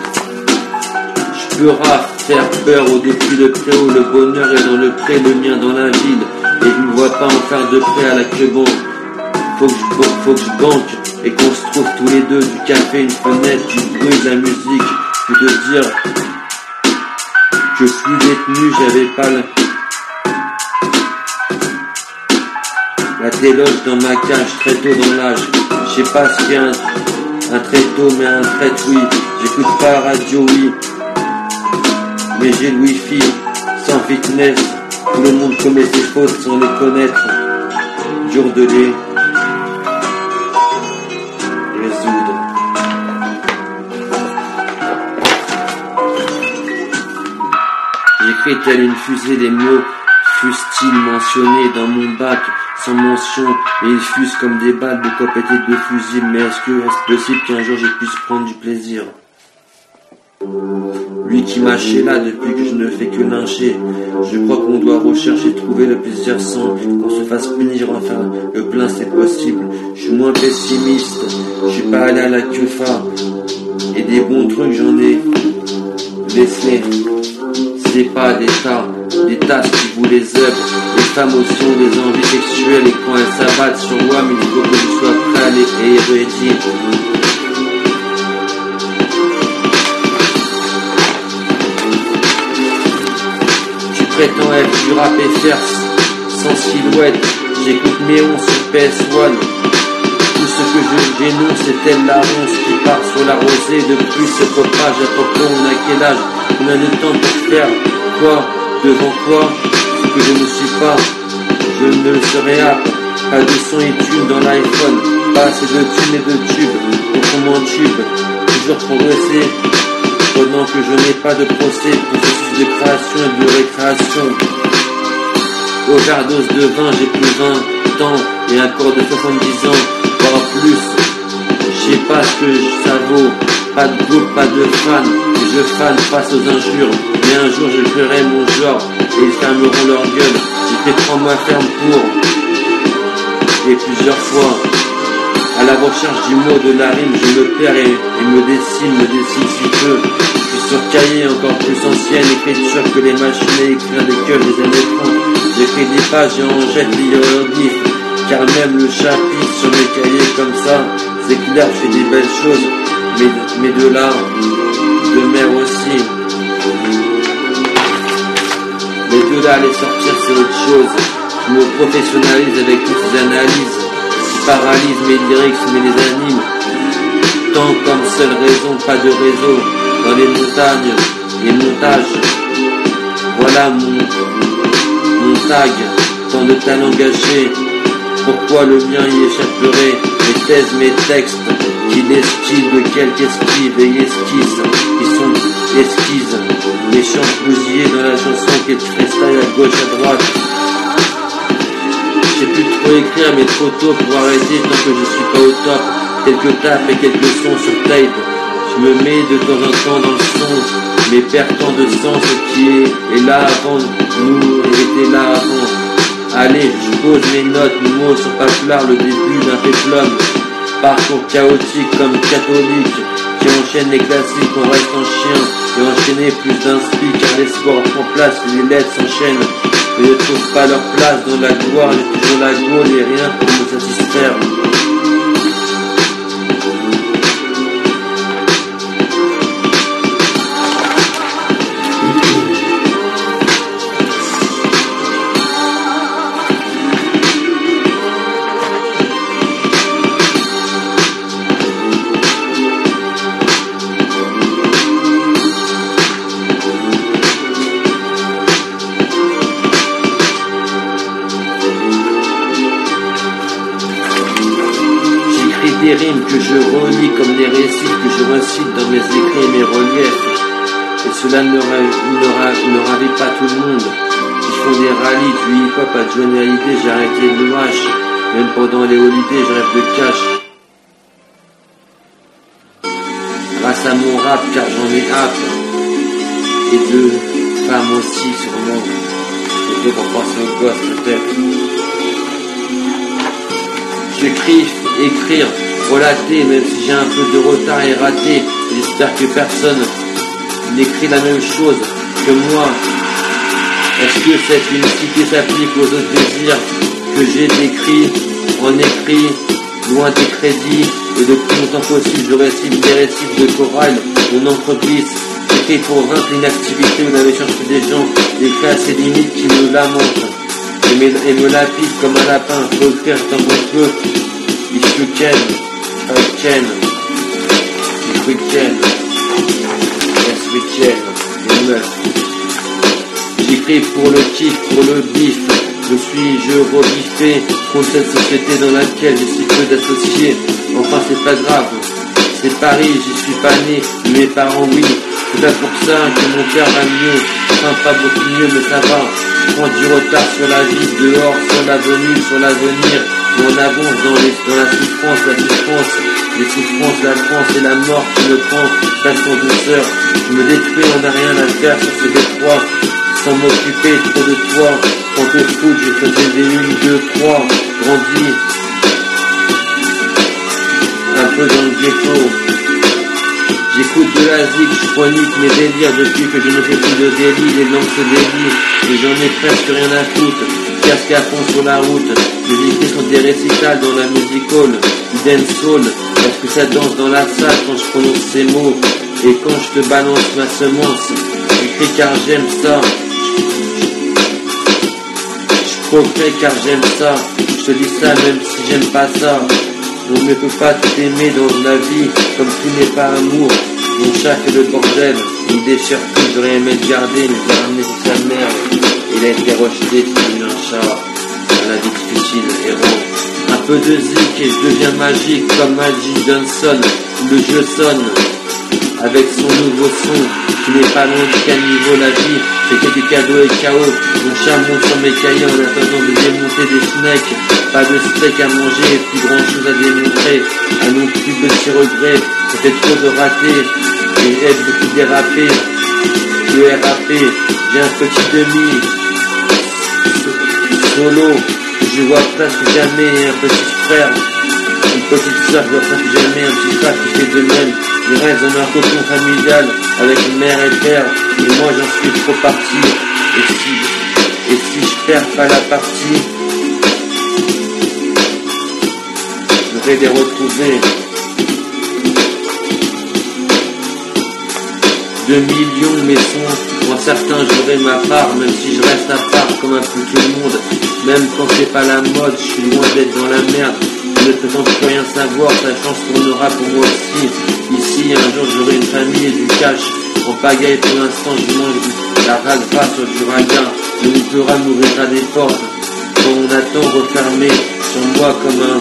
Je pourrai faire peur au défi de Préau, le bonheur est dans le pré, le mien dans la ville. Et je ne vois pas en faire de près à la Cléban. Faut que je banque et qu'on se trouve tous les deux, du café, une fenêtre, du bruit, de la musique. Je peux te dire que plus détenu, j'avais pas la téloge dans ma cage très tôt dans l'âge. Je sais pas ce qu'est un très tôt, mais un traite oui. J'écoute pas la radio, oui, mais j'ai le wifi sans fitness. Tout le monde commet ses fautes sans les connaître. Dur de les résoudre. J'écris telle une fusée, les mots fussent-ils mentionnés dans mon bac sans mention, et ils fusent comme des balles de compétition de fusibles. Mais est-ce possible qu'un jour je puisse prendre du plaisir? Lui qui m'a là depuis que je ne fais que lyncher. Je crois qu'on doit rechercher, trouver le plaisir sans qu'on se fasse punir. Enfin, le plein c'est possible. Je suis moins pessimiste. Je suis pas allé à la QFA. Et des bons trucs j'en ai laissé. C'est pas des tasses qui vous les œuvres. Les femmes aussi ont des envies sexuelles. Et quand elles s'abattent sur moi, mais il faut que je sois prêt à les héréditer. Prétends être du rap FR sans silhouette. J'écoute Néon sur PS1. Tout ce que je dénonce c'est telle la ronce qui part sur la rosée. De plus se propage à propos on a quel âge? On a le temps pour faire quoi? Devant quoi? Ce que je ne suis pas, je ne le serai à. Pas de son et thune dans l'iPhone. Pas assez de thunes et de tubes pour qu'on m'entube. Toujours progresser pendant que je n'ai pas de procès, processus de création et de récréation. Au jardose de vin, j'ai plus 20 ans et un corps de 70 ans, voire plus. Je sais pas ce que ça vaut, pas de groupe, pas de fans, je fan face aux injures. Mais un jour je créerai mon genre et ils fermeront leur gueule. J'ai fait 3 mois ferme pour, et plusieurs fois. À la recherche du mot de la rime, je me perds et me dessine si peu. Je suis sur cahier encore plus ancienne, écriture que les machines à écrire des keufs des années 30. J'écris des pages et en jette les hiéroglyphes, car même le chapitre sur mes cahiers comme ça, c'est clair, je fais des belles choses, mais de là, de mer aussi. Mais de là, les sortir, c'est autre chose. Je me professionnalise avec toutes ces analyses. Paralyse mes lyrics mais les anime. Tant comme seule raison, pas de réseau. Dans les montagnes, les montages. Voilà mon tag. Tant de talents gâchés. Pourquoi le mien y échapperait? Mes thèses, mes textes, qui l'esquivent de quelque esquive et esquisse, qui sont esquises. Les chants bousillés dans la chanson qui est freestyle à gauche, à droite. J'ai plus trop écrire mes photos pour arrêter tant que je suis pas au top. Quelques tapes et quelques sons sur tape. Je me mets de temps en temps dans le son, mais perds tant de sens qui est là avant nous et était là avant. Allez, je pose mes notes, mes mots sur papier, le début d'un péplum. Parcours chaotique comme catholique, qui enchaîne les classiques, on reste en chien, et enchaîner plus d'inspi, car l'espoir prend place, les lettres s'enchaînent. Mais ne trouvent pas leur place dans la gloire, j'ai toujours la gaule et rien pour me satisfaire. Des rimes que je relis comme des récits que je recite dans mes écrits et mes reliefs. Et cela ne ravit pas tout le monde. Ils font des rallyes du hip-hop à Johnny Hallyday, j'ai arrêté le wash. Même pendant les holidays, je rêve de cash. Grâce à mon rap, car j'en ai hâte. Et de femmes aussi, sûrement. Et deux pour passer au gosse, peut-être. J'écris, écrire, relater, même si j'ai un peu de retard et raté. J'espère que personne n'écrit la même chose que moi. Est-ce que cette unicité s'applique aux autres désirs que j'ai décrits en écrit, loin des crédits, et de plus longtemps possible je récite des récits de chorale, mon entreprise, j'écris pour vaincre l'inactivité où la méchanceté des gens, j'écris à ces limites qui me lamentent, et me lapident comme un lapin, faut écrire tant qu'on peut, if you can, if we can, yes we can, les meufs. J'écris pour le kiff, pour le bif. Je rebiffé contre cette société dans laquelle j'ai si peu d'associés. Enfin c'est pas grave, c'est Paris, j'y suis pas né, mes parents oui. C'est pas pour ça que mon père va mieux, enfin pas beaucoup mieux mais ça va. Je prends du retard sur la vie dehors, sur l'avenue, sur l'avenir. On avance dans la souffrance, les souffrances, la France et la mort qui me prend, passe en douceur. Je me détruis, on n'a rien à faire sur ce détroit. Sans m'occuper trop de toi, quand au foot je faisais des 1, 2, 3, grandi un peu dans le ghetto. J'écoute de la zik, je chronique mes délires depuis que je ne fais plus de délit, les langues se délient, et j'en ai presque rien à foutre, casque à fond sur la route, mes écrits sont des récitals dans la music hall, dancehall, est-ce que ça danse dans la salle quand je prononce ces mots, et quand je te balance ma semence, j'écris car j'aime ça. Procrée car j'aime ça, je te dis ça même si j'aime pas ça. On ne peut pas tout aimer dans la vie, comme tout n'est pas amour. Mon chat fait le bordel, il déchire tout, j'aurais aimé le garder, mais j'ai ramené sur sa mère. Il a été rejeté, c'est un chat, à la vie difficile, héros. Un peu de zik et je deviens magique, comme Magic Johnson, le jeu sonne. Avec son nouveau son, qui n'est pas loin du caniveau, la vie fait quelques cadeaux et chaos. Mon chat monte sur mes cahiers en attendant de démonter des snacks. Pas de steak à manger, plus grand chose à démontrer. À non plus petits regrets, ça fait trop de ratés. Et être beaucoup dérapé, le RAP, j'ai un petit demi solo que je vois presque jamais, un petit frère. Une petite soeur, je vois presque jamais, un petit frère qui fait de même. Je reste dans un cocon familial avec mère et père, et moi j'en suis trop parti. Et si je perds pas la partie, je vais les retrouver. 2 millions mais sons, pour certains j'aurai ma part, même si je reste à part comme un peu tout le monde. Même quand c'est pas la mode, je suis loin d'être dans la merde. Je ne prétends plus rien savoir, sa chance tournera pour moi aussi. Ici, un jour j'aurai une famille et du cash. En pagaille pour l'instant, je mange la ragra sur du raga. Le Nicolas m'ouvrira des portes. Quand on attend refermé sur moi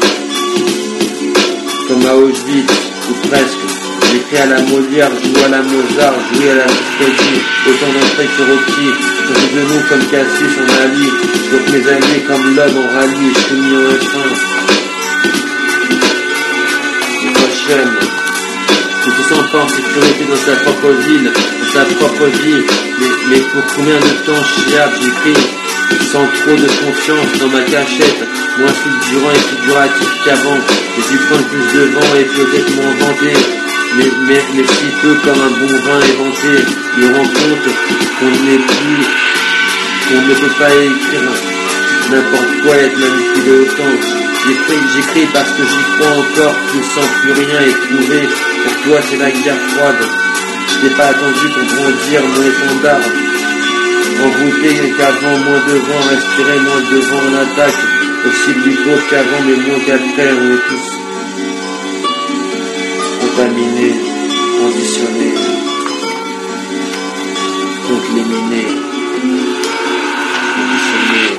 comme à Auschwitz, ou presque. J'écris à la Molière, joue à la Mozart, jouer à la Piscotty, autant d'entrées que Rocky, sur les genoux comme Cassius en Ali, donc mes alliés comme l'homme en rallye, et je suis mis en F1. Prochaine, qui se sent pas en sécurité dans sa propre ville, dans sa propre vie, mais pour combien de temps j'écris sans trop de confiance dans ma cachette, moins fulgurant et figuratif qu'avant, j'ai dû prendre plus de vent et peut-être m'en vanter. Mais si peu comme un bon vin éventé, me rend compte qu'on ne peut pas écrire n'importe quoi et être manipulé autant. J'écris parce que j'y crois encore, je sens plus rien éprouver. Pour toi c'est la guerre froide. Je n'ai pas attendu pour grandir mon étendard. Envoûté qu'avant, moins de vent, respirer moins de vent en attaque. Aussi plus tôt qu'avant, mais moins qu'après, on est tous contaminés, conditionnés, contaminés, conditionnés.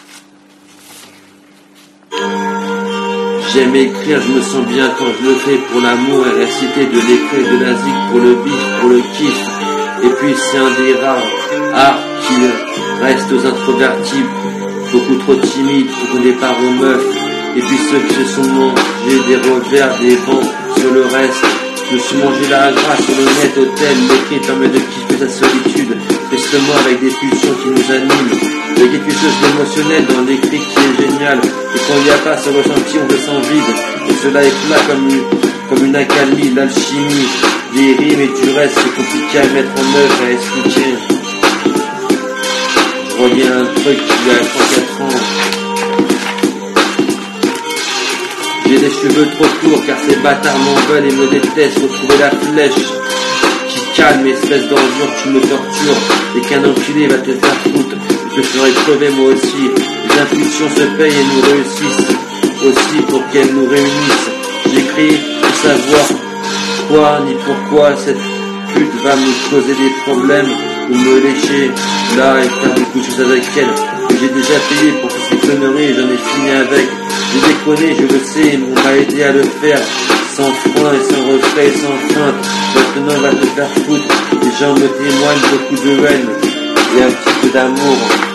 J'aime écrire, je me sens bien quand je le fais pour l'amour et réciter de l'écrire de la zik pour le bif, pour le kiff. Et puis c'est un des rares arts qui reste aux introvertis, beaucoup trop timides pour des parts aux meufs. Et puis ceux qui se sont mangés des revers, des vents sur le reste. Je me suis mangé la grâce sur le net hôtel, l'écrit permet de kiffer sa solitude. tristement avec des pulsions qui nous animent. Il y a quelque chose d'émotionnel dans l'écrit qui est génial, et quand il n'y a pas ce ressenti, on se sent vide, et cela est là comme une accalmie, l'alchimie, des rimes et du reste, c'est compliqué à mettre en œuvre, à expliquer. Je relis un truc il y a 34 ans. J'ai des cheveux trop courts car ces bâtards m'en veulent et me détestent. Retrouver la flèche qui calme, espèce d'ordure, tu me tortures. Et qu'un enculé va te faire foutre, je te ferai crever moi aussi. Les impulsions se payent et nous réussissent aussi pour qu'elles nous réunissent. J'écris pour savoir quoi ni pourquoi cette pute va me causer des problèmes ou me lécher là et faire beaucoup de choses avec elle. J'ai déjà payé pour toutes ces conneries et j'en ai fini avec. J'ai déconné, je le sais, on m'a aidé à le faire, sans frein et sans retrait et sans feinte. Maintenant on va te faire foutre, les gens me témoignent beaucoup de haine et un petit peu d'amour.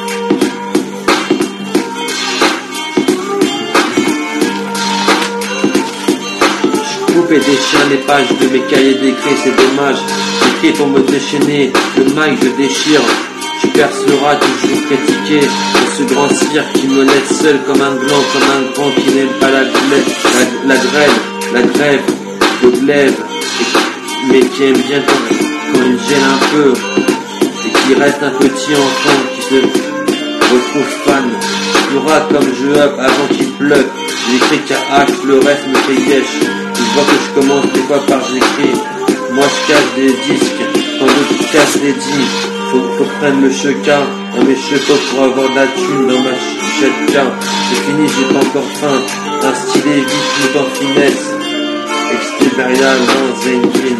Je coupe et déchire les pages de mes cahiers d'écrit, c'est dommage. J'écris pour me déchaîner, le mic je déchire. Tu perceras toujours critiqué de ce grand cirque qui me laisse seul comme un blanc, comme un grand qui n'aime pas la grève, le glaive, mais qui aime bien quand il gêne un peu, et qui reste un petit enfant qui se retrouve fan. Tu pleura comme je up avant qu'il pleuve. J'écris qu'à H, le reste me fait gêche. Tu vois que je commence des fois par j'écris. Moi je casse des disques, quand d'autres cassent des disques. Faut prendre le checun dans mes cheveux pour avoir de la thune dans ma chèque-car. C'est fini, j'ai pas encore faim. Un stylet vite tout en finesse. Expérial dans Zengin.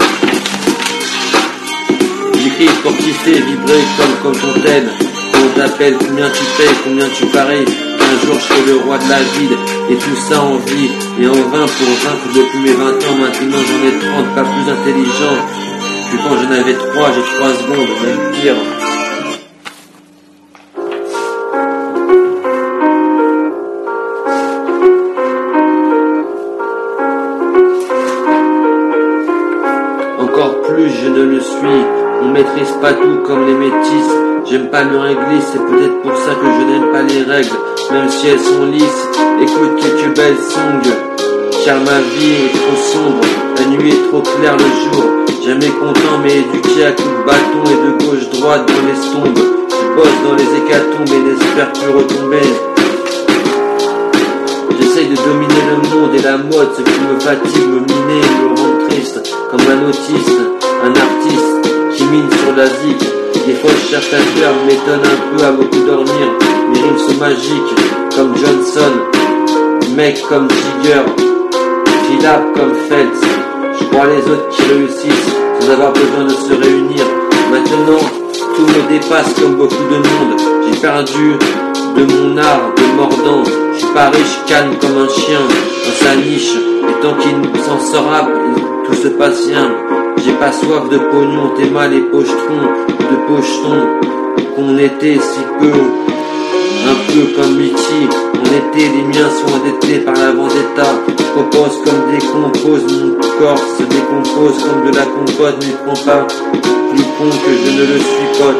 J'écris pour kiffer, vibrer comme quand on t'aide. Quand on t'appelle, combien tu payes, combien tu paries. Un jour je serai le roi de la ville. Et tout ça en vie et en vain pour vaincre depuis mes 20 ans. Maintenant j'en ai 30, pas plus intelligent. Puis quand j'en avais 3, j'ai 3 secondes, même pire. Encore plus, je ne le suis. On maîtrise pas tout comme les métis. J'aime pas le réglisse, c'est peut-être pour ça que je n'aime pas les règles. Même si elles sont lisses, écoute quelques belles songs. Car ma vie est trop sombre, la nuit est trop claire le jour. Jamais content mais éduqué à coups de bâton et de gauche-droite dans les stombes. Je bosse dans les hécatombes et n'espère plus retomber. J'essaye de dominer le monde et la mode, ce qui me fatigue, me miner, me rend triste. Comme un autiste, un artiste qui mine sur la zik. Des fois je cherche à faire, m'étonne un peu à beaucoup dormir. Mes rimes sont magiques, comme Johnson, mec comme Jigger, Philap comme Phelps. Je crois les autres qui réussissent sans avoir besoin de se réunir. Maintenant, tout me dépasse comme beaucoup de monde. J'ai perdu de mon art de mordant. Je suis pas riche, calme comme un chien dans sa niche. Et tant qu'il s'en sera, tout se passe bien. J'ai pas soif de pognon, t'es mal les pochetrons, de pochetons. Qu'on était si peu, un peu comme Mickey. On était, les miens sont endettés par la vendetta. Compose comme décompose, mon corps se décompose comme de la compote. Mais prends pas plus con que je ne le suis pas.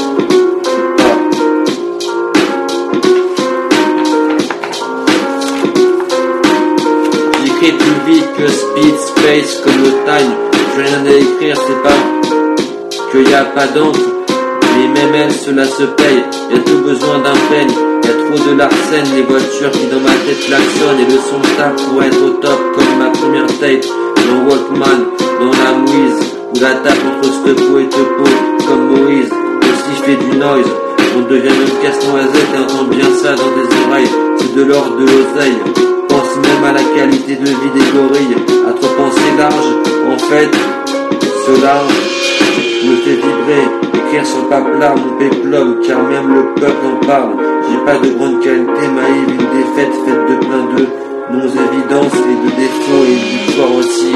J'écris plus vite que speed, space, comme le time. J'ai rien à écrire, c'est pas qu'il y a pas d'encre. Mais même elle, cela se paye. Y'a tout besoin d'un peigne. Y'a trop de l'arsène, les voitures qui dans ma tête klaxonnent. Et le son tape pour être au top comme ma première tape. Dans Walkman, dans la mouise. Ou la tape entre Stepo et Tepo. Comme Moïse, aussi fait du noise. On devient même casse-noisette et entend bien ça dans tes oreilles. C'est de l'or de l'oseille. Pense même à la qualité de vie des gorilles. À trop penser large, en fait, cela me fait vibrer. Écrire sur le pape-là, mon péplum, car même le peuple en parle. J'ai pas de grande qualité, maïve, une défaite faite de plein de non-évidences et de défauts et une victoire aussi.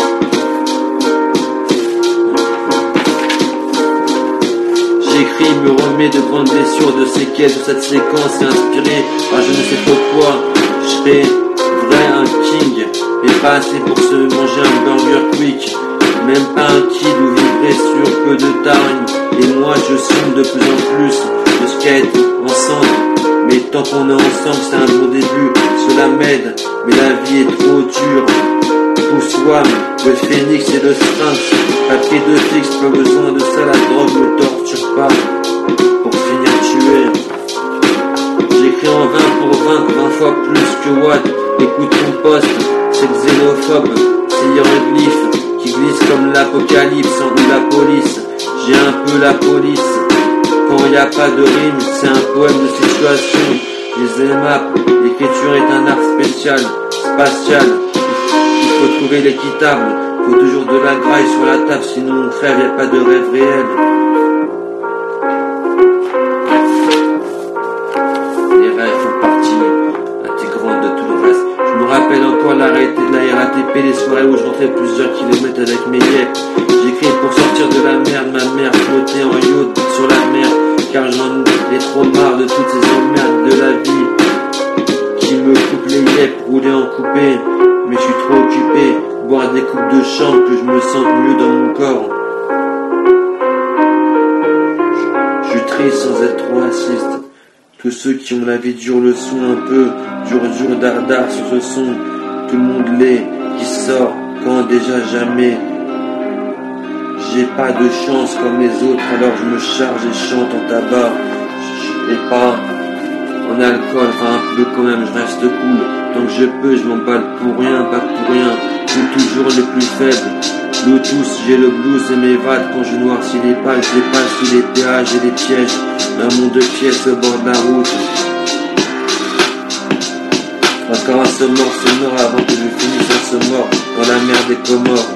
J'écris, me remets de grandes blessures, de séquelles sur cette séquence et inspiré par je ne sais trop quoi. Je serai vrai un king, mais pas assez pour se manger un burger quick. même pas un kid ou vibrer sur peu de targne. Et moi je sombre de plus en plus, je skate ensemble. Mais tant qu'on est ensemble c'est un bon début, cela m'aide, mais la vie est trop dure. Pousse-toi, le phénix et le sphinx, papier de fixe, pas besoin de ça, la drogue me torture pas, pour finir tué. J'écris en 20 pour 20 fois plus que Watt, écoute ton poste, c'est le xénophobe, c'est hiéroglyphe, qui glisse comme l'apocalypse en haut de la police. J'ai un peu la police, quand y a pas de rime, c'est un poème de situation. Les émapes, l'écriture est un art spécial, spatial. Il faut trouver l'équitable, faut toujours de la graille sur la table, sinon on crève, y a pas de rêve réel. Les rêves font partie intégrante de tout le reste. Je me rappelle encore la RATP, les soirées où je rentrais plusieurs kilomètres avec mes yeux. J'écris pour sortir de la merde, ma mère flottait en yacht sur la mer, car j'en ai trop marre de toutes ces emmerdes de la vie qui me coupent les yeux, rouler en coupé. Mais je suis trop occupé, boire des coupes de chambre que je me sente mieux dans mon corps. Je suis triste sans être trop raciste. Tous ceux qui ont la vie dure le sont un peu, dur dardard sur ce son. Tout le monde l'est, qui sort quand déjà jamais. J'ai pas de chance comme les autres, alors je me charge et chante en tabac. Et pas en alcool, enfin un peu quand même, je reste cool. Tant que je peux, je m'emballe pour rien, pas pour rien. Ou toujours les plus faibles. Bluetooth, j'ai le blues et mes vagues. Quand je noircis les pages, je passe sous les péages et les pièges. Un monde de pièces au bord de la route. Encore un sonore avant que je finisse un sonore dans la mer des Comores.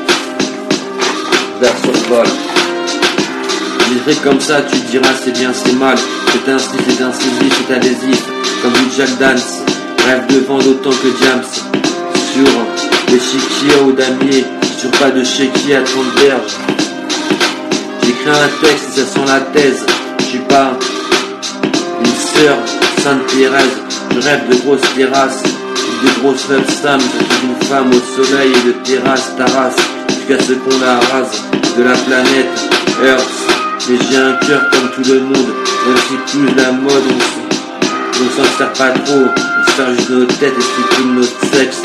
Vers sur le vol. J'écris comme ça, tu te diras c'est bien, c'est mal. C'est incisif, c'est adhésif. Comme du Jack Dance. Rêve de vendre autant que Diams. Sur l'échiquier ou damier. Sur pas de chéquier à 30 berges. J'écris un texte et ça sent la thèse. Je suis pas une sœur Sainte Thérèse. Je rêve de grosses terrasses, de grosses love Sam, d'une femme au soleil et de terrasse Taras, jusqu'à ce qu'on la rase de la planète Earth. Mais j'ai un cœur comme tout le monde, même si plus la mode, on s'en sert pas trop, on se sert juste de notre tête et surtout de notre sexe.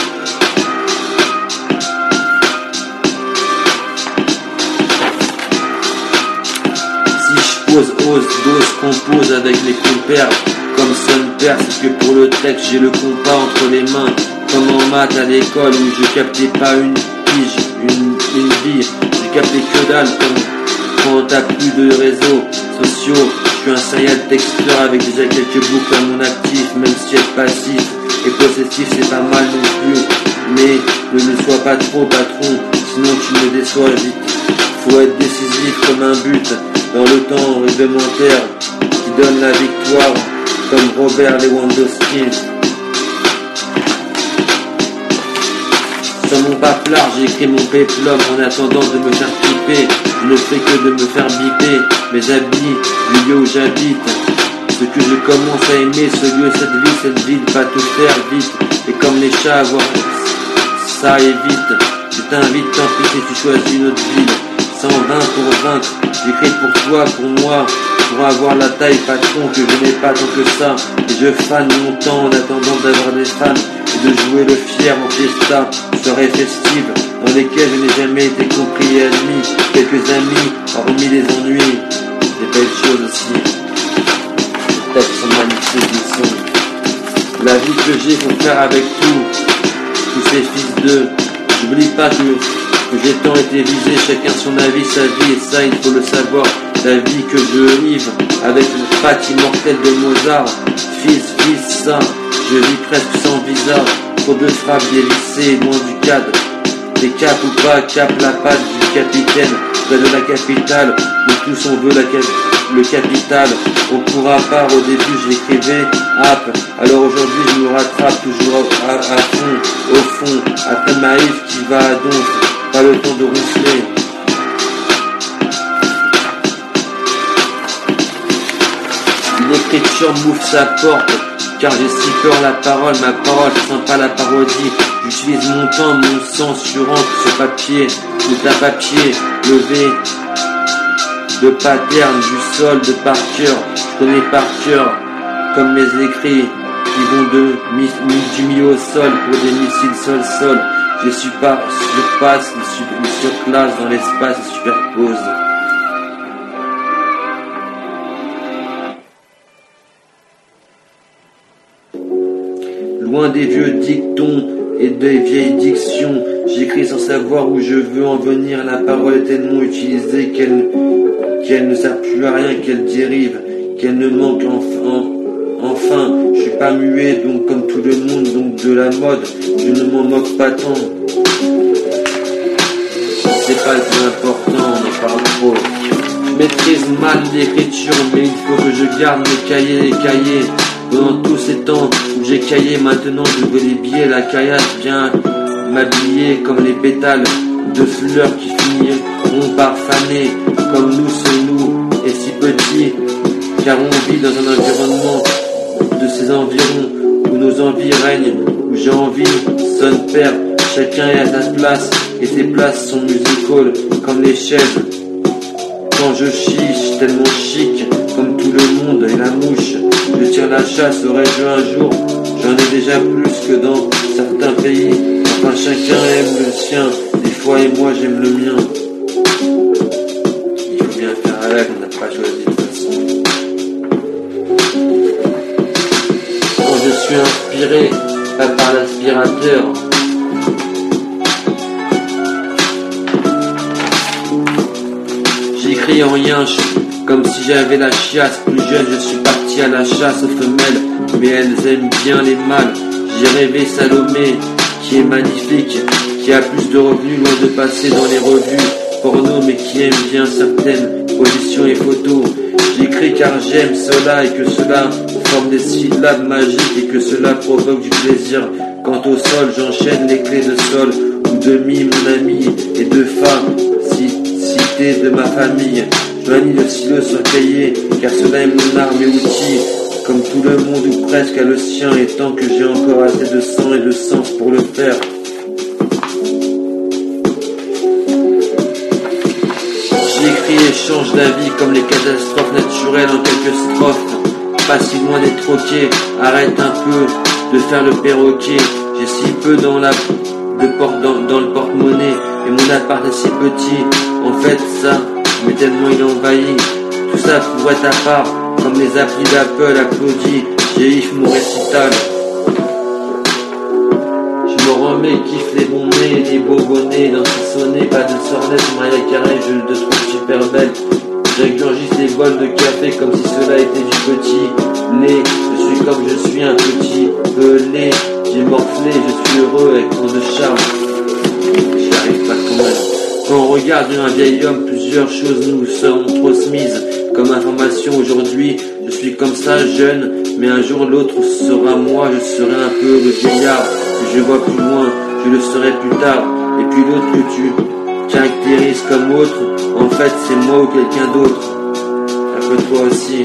Si je pose, ose, dose, compose avec mes compères. Comme son père, c'est que pour le texte j'ai le compas entre les mains. Comme en maths à l'école où je captais pas une pige, une vie. J'ai capté que dalle comme quand t'as plus de réseaux sociaux. Je suis un serial texteur avec déjà quelques boucles à mon actif. Même si être passif et possessif c'est pas mal non plus. Mais ne sois pas trop patron, sinon tu me déçois vite. Faut être décisif comme un but dans le temps réglementaire qui donne la victoire. Comme Robert Lewandowski. Sur mon paplard, j'ai écrit mon péplum en attendant de me faire piper. Je ne fais que de me faire biper mes habits du lieu où j'habite. Ce que je commence à aimer, ce lieu, cette ville, pas tout faire vite. Et comme les chats, avoir ça et vite. Je t'invite, tant pis si tu choisis une autre ville. 120 pour vaincre, j'écris pour toi, pour moi. Pour avoir la taille patron que je n'ai pas tant que ça. Et je fane mon temps en attendant d'avoir des fans et de jouer le fier en fiesta, soirée festive dans lesquelles je n'ai jamais été compris et admis. Quelques amis, hormis les ennuis, des belles choses aussi. Les textes sont magnifiques, ils sont. La vie que j'ai, faut faire avec tous ces fils d'eux. J'oublie pas que j'ai tant été visé, chacun son avis, sa vie, et ça il faut le savoir. La vie que je livre avec une patte immortelle de Mozart. Fils, ça, je vis presque sans visa. Trop de frappes dévissées, loin du cadre. Des capes ou pas, cap la patte du capitaine. Près de la capitale, où tous on veut le capital. On pourra pas, au début j'écrivais app. Alors aujourd'hui je me rattrape toujours à fond, au fond. Après Maïf qui va à donf, pas le temps de ronfler. Il écrit l'écriture m'ouvre sa porte, car j'ai si peur la parole, ma parole, je sens pas la parodie. J'utilise mon temps, mon sang sur encre, sur papier, ou tape à pied, levé, de pattern, du sol, de par cœur. Je connais par cœur, comme mes écrits, qui vont du milieu au sol pour des missiles sol-sol. Je surpasse, les surclasse dans l'espace et superpose. Loin des vieux dictons et des vieilles dictions, j'écris sans savoir où je veux en venir. La parole est tellement utilisée qu'elle ne sert plus à rien, qu'elle dérive, qu'elle ne manque enfin, je suis pas muet, donc comme tout le monde, donc de la mode, je ne m'en moque pas tant. C'est pas le plus important, on en parle trop. Je maîtrise mal l'écriture, mais il faut que je garde mes cahiers. Pendant tous ces temps où j'ai caillé, maintenant je veux les billets, la caillasse vient m'habiller comme les pétales de fleurs qui finiront par faner. Comme nous sommes-nous, et si petits, car on vit dans un environnement de ces environs, où nos envies règnent, où j'ai envie, sonne père, chacun est à sa place, et ces places sont musicales, comme les chaises. Quand je chiche, tellement chic, comme tout le monde et la mouche, je tire la chasse, aurais-je un jour, j'en ai déjà plus que dans certains pays, enfin chacun aime le sien, des fois et moi j'aime le mien. Il faut bien faire avec, on n'a pas choisi de toute façon. Quand je suis inspiré, pas par l'aspirateur, j'écris en rien, comme si j'avais la chiasse. Plus jeune, je suis parti à la chasse aux femelles, mais elles aiment bien les mâles. J'ai rêvé Salomé, qui est magnifique, qui a plus de revenus, loin de passer dans les revues porno, mais qui aime bien certaines positions et photos. J'écris car j'aime cela et que cela forme des syllabes magiques et que cela provoque du plaisir. Quant au sol, j'enchaîne les clés de sol ou de mi, mon ami, et de fa, cité de ma famille. Je manie le stylo sur cahier, car cela est mon arme et outil. Comme tout le monde ou presque a le sien, et tant que j'ai encore assez de sang et de sens pour le faire. J'écris et change d'avis comme les catastrophes naturelles en quelques strophes. Pas si loin d'être troqué, arrête un peu de faire le perroquet. J'ai si peu dans le porte-monnaie, et mon appart est si petit. En fait ça, mais tellement il envahit. Tout ça pour être à part, comme les applis d'Apple applaudis. J'ai if mon récital. Je me remets, kiffe les bons nez, les beaux bonnets, dans ce sonnet, pas de sornette, Maria Carré, je le trouve super belle. J'ingurgite les bols de café comme si cela était du petit lait. Je suis comme je suis un petit lait. J'ai morflé, je suis heureux avec tant de charme. J'y arrive pas quand même. Quand on regarde un vieil homme, plusieurs choses nous seront transmises comme information. Aujourd'hui, je suis comme ça, jeune, mais un jour l'autre sera moi. Je serai un peu le vieillard que je vois plus loin, je le serai plus tard. Et puis l'autre que tu caractérises comme autre, en fait c'est moi ou quelqu'un d'autre. Un peu toi aussi.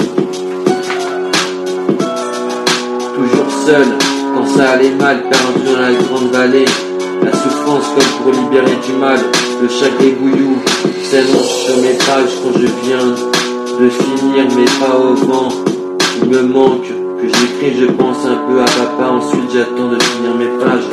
Toujours seul, quand ça allait mal, perdu dans la grande vallée. La souffrance comme pour libérer du mal, de chaque égouillou s'annonce sur mes pages quand je viens de finir, mais pas au vent. Il me manque que j'écris, je pense un peu à papa, ensuite j'attends de finir mes pages.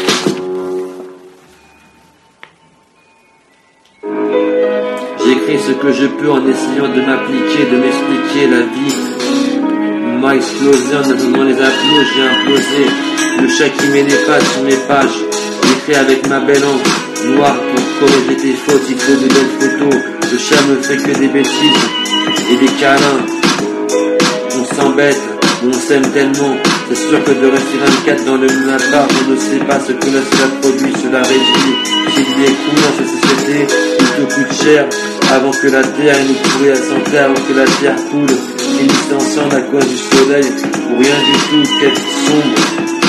J'écris ce que je peux en essayant de m'appliquer, de m'expliquer la vie. M'a explosé en attendant les applaudissements, j'ai implosé. Le chat qui met les pages sur mes pages. J'écris avec ma belle encre noire pour corriger tes fautes, il faut de belles photos. Le chat me fait que des bêtises et des câlins. On s'embête, on s'aime tellement. C'est sûr que de rester 24 dans le même appart, on ne sait pas ce que cela produit, cela réduit. Qu'il y ait cool dans cette société, tout coûte cher. Avant que la terre nous pourrait à santé, avant que la terre coule. Finissent ensemble à cause du soleil, ou rien du tout, quelle sombre.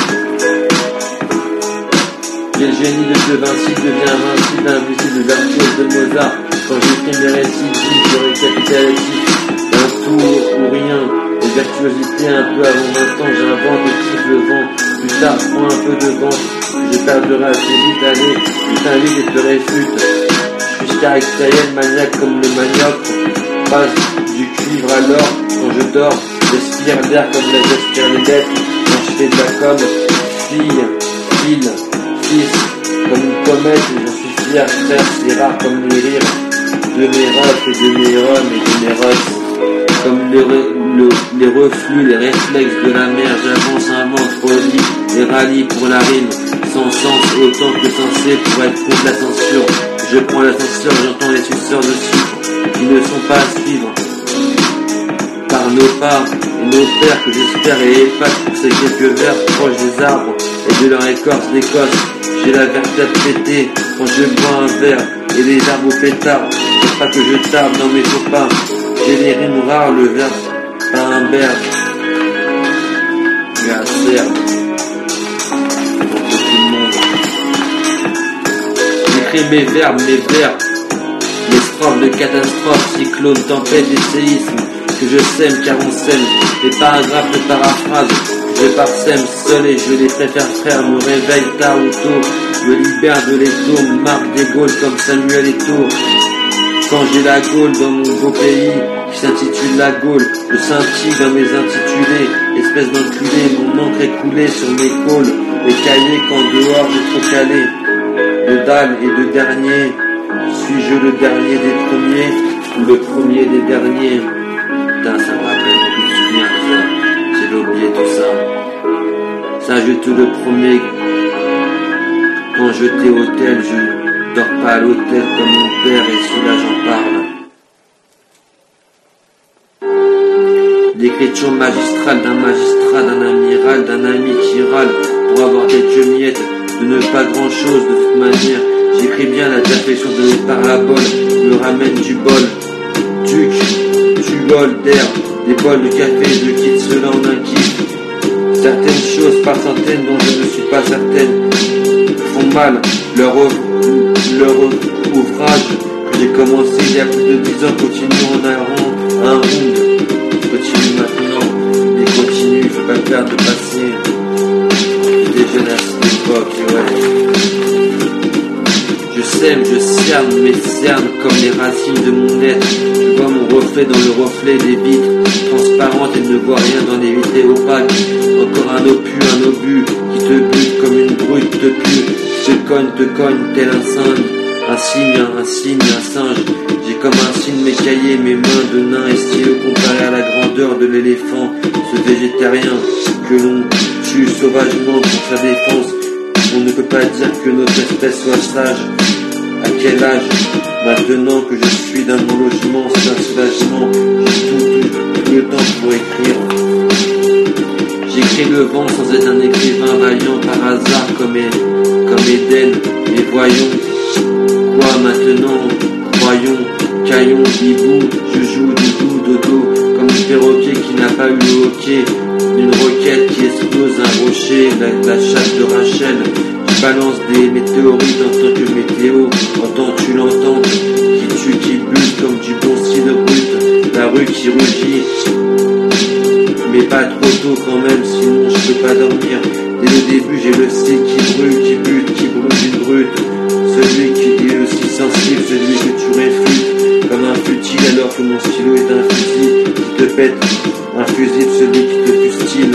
Et le génie de De Vinci devient invincible, invisible, le virtuose de Mozart. Quand j'écris mes récits, je récapitulatif d'un tout ou rien. Et virtuosité un peu avant 20 ans, j'invente et kiffe le vent. Plus tard, prends un peu de vent, je perdrai assez vite, allez, je t'invite et te réfute. Je suis caractériel, maniaque comme le manioc, passe du cuivre à l'or, quand je dors, j'aspire l'air comme la j'aspire les lettres, quand je fais de la com, fille, fille, fils, comme une comète, j'en suis fier, frère, c'est rare comme les rires, de mes refs et de mes roms et de mes refs. Comme les reflux, les réflexes de la mer, j'avance, invente, relis et rallie pour la rime, sans sens autant que censé pour être contre la censure. Je prends l'ascenseur, j'entends les suceurs de sucre, qui ne sont pas à suivre par nos pas et nos pères que j'espère et épate pour ces quelques vers proches des arbres et de leur écorce d'Écosse. J'ai la vertèbre pétée quand je bois un verre et les arbres au pétard, faut pas que je tarde dans mes faux pas. J'ai les rimes rares, le verbe, pas un berbe. Gasser. Pour tout le monde. J'écris mes verbes, mes strophes de catastrophe, cyclone, tempête et séisme, que je sème car on sème, les paragraphes de paraphrase, je parsème seul et je les préfère frère, me réveille tard ou tôt, me libère de l'étau, marque des Gaules comme Samuel Eto'o. Quand j'ai la Gaule dans mon beau pays, qui s'intitule la Gaule, je scintille dans mes intitulés, espèce d'enculé, mon encre est coulée sur mes côles, les cahiers quand dehors j'ai trop calé, de dalle et de dernier, suis-je le dernier des premiers, ou le premier des derniers? Putain, ça me rappelle beaucoup de souvenirs, ça, j'ai oublié tout ça. Ça, je te le promets, quand je t'ai au tel, je dors pas à l'hôtel comme mon père et celui-là j'en parle. L'écriture magistrale d'un magistrat, d'un amiral, d'un ami qui râle pour avoir quelques miettes, de ne pas grand chose de toute manière. J'écris bien la perfection de mes paraboles, me ramène du bol, duc, du bol d'air, des bols de café, je quitte cela en un kiff. Certaines choses par centaines dont je ne suis pas certaine font mal, leur ouvrage que j'ai commencé il y a plus de 10 ans continue en un round. Continue maintenant, mais continue, faut pas perdre de passé. J'étais jeune à cette époque, ouais. Je sème, je cerne mes cernes comme les racines de mon être. Je vois mon reflet dans le reflet des vitres transparentes et ne vois rien dans les vitrées opaques. Encore un obus qui te bute comme une brute te pue. Te cogne tel un singe, un cygne, un singe. J'ai comme un signe mes cahiers, mes mains de nain et stylo comparé à la grandeur de l'éléphant, ce végétarien que l'on tue sauvagement pour sa défense. On ne peut pas dire que notre espèce soit sage. À quel âge? Maintenant que je suis dans mon logement, c'est un soulagement. J'ai tout le temps pour écrire. J'écris le vent sans être un écrivain vaillant par hasard comme Éden. Et voyons, quoi maintenant? Croyons, caillons, hibou, je joue du doux dodo, comme un perroquet qui n'a pas eu le hockey, une roquette qui explose un rocher, la chatte de Rachel. Je balance des météorites en tant que météo, entends-tu l'entendre, qui tue, qui bute comme du bon cidre brut, la rue qui rugit, mais pas trop tôt quand même, sinon je peux pas dormir. Dès le début j'ai le C qui brûle, qui bute, qui brûle une brute, celui qui est aussi sensible, celui que tu réfutes, comme un futile alors que mon stylo est un fusil qui te pète, un fusible, celui qui te fustile.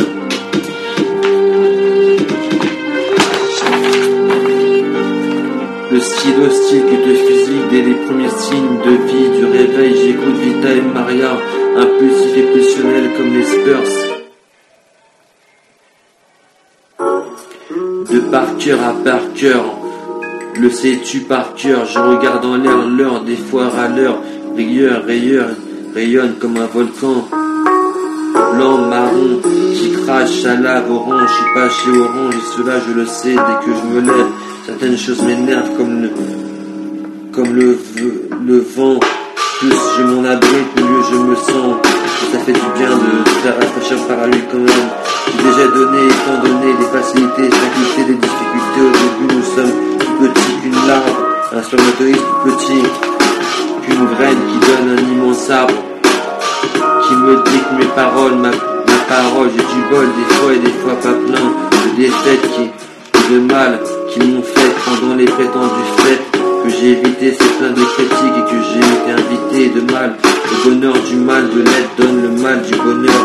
Le stylo style qui te fusille dès les premiers signes de vie, du réveil, j'écoute Vita et Maria, impulsif et pulsionnel comme les Spurs. De par cœur à par cœur, le sais-tu par cœur, je regarde en l'air l'heure, des fois à l'heure, rayeur, rayonne comme un volcan. Blanc, marron, qui crache à lave, orange, je suis pas chez Orange, et cela je le sais dès que je me lève. Certaines choses m'énervent comme le vent. Plus je m'en abrite, mieux je me sens. Et ça fait du bien de se faire rafraîchir par lui quand même. J'ai déjà donné, étant donné les facilités, les facultés, les difficultés. Au début nous sommes plus petits qu'une larve, un spermatozoïde plus petit qu'une graine qui donne un immense arbre, qui me dit que mes paroles parole, j'ai du bol des fois et des fois pas plein, de défaites de mal qui m'ont fait pendant les prétendues fêtes, que j'ai évité c'est plein de critiques et que j'ai été invité de mal. Le bonheur du mal de l'aide donne le mal du bonheur.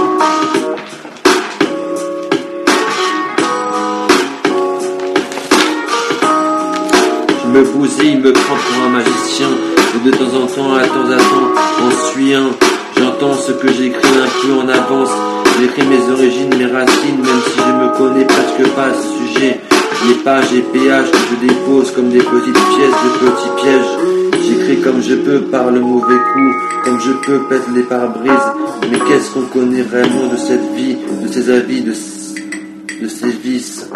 Je me bousille, me prends pour un magicien, et de temps en temps, en suis un. J'entends ce que j'écris un peu en avance. J'écris mes origines, mes racines, même si je me connais presque pas à ce sujet. Les pages et péages que je dépose comme des petites pièces de petits pièges. J'écris comme je peux par le mauvais coup, comme je peux pète les pare-brises. Mais qu'est-ce qu'on connaît vraiment de cette vie, de ses avis, de ses vices,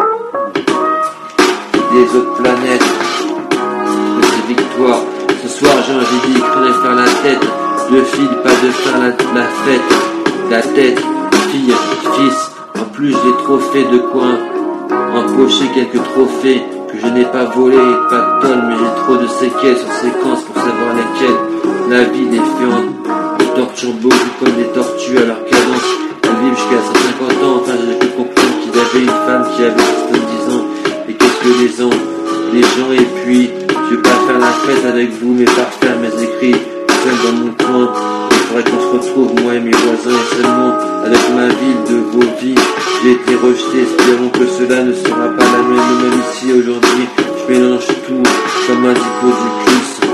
des autres planètes, de ses victoires. Ce soir j'ai envie d'écrire et faire la tête, de fil, pas de faire la fête. La tête, fille, fils, en plus des trophées de coin. Empocher quelques trophées que je n'ai pas volés, pas de tonnes, mais j'ai trop de séquelles sur séquence pour savoir lesquelles. La vie les fait en torture beaucoup comme des tortues à leur cadence. Elles vivent jusqu'à 150 ans, enfin j'ai pu comprendre qu'il y avait une femme qui avait 70 ans. Et qu'est-ce que les gens, et puis je vais pas faire la fête avec vous, mais par faire mes écrits seul dans mon coin. Il faudrait qu'on se retrouve, moi et mes voisins, et seulement avec ma ville de vos vies. J'ai été rejeté, espérons que cela ne sera pas la même ici aujourd'hui. Je mélange tout comme un diplôme du plus.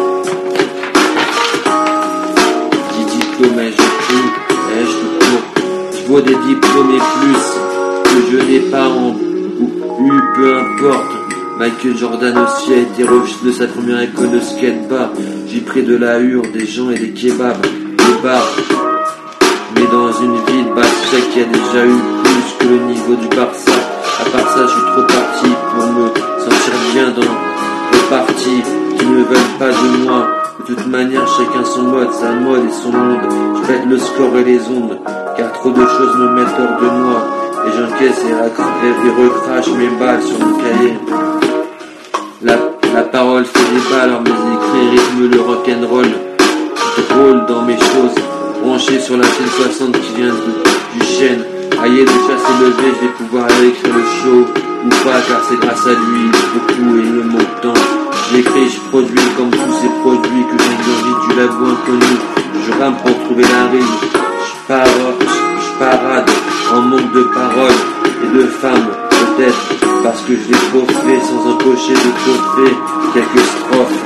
Dis diplôme, ai-je tout court. Je vaux des diplômes et plus que je n'ai pas eu, peu importe. Michael Jordan aussi a été rejeté de sa première école de skate-bar. J'ai pris de la hure, des gens et des kebabs, des bars. Mais dans une ville basse qui a déjà eu plus que le niveau du Barça. À part ça, je suis trop parti pour me sentir bien dans les parties qui ne veulent pas de moi. De toute manière, chacun son mode, sa mode et son monde. Je pète le score et les ondes, car trop de choses me mettent hors de moi. Et j'encaisse et recrache mes balles sur mon cahier. La parole fait des balles, alors mes écrits rythment le rock'n'roll. Drôle dans mes choses, branché sur la chaîne 60 qui vient du chêne. Aïe, déjà c'est levé, je vais pouvoir aller écrire le show ou pas, car c'est grâce à lui, beaucoup et il me manque tant. J'écris, je produis comme tous ces produits que j'ingurgite du labo inconnu. Je rame pour trouver la rime, je parade en manque de paroles et de femmes, peut-être parce que je l'ai trop fait sans empocher de trophée quelques strophes.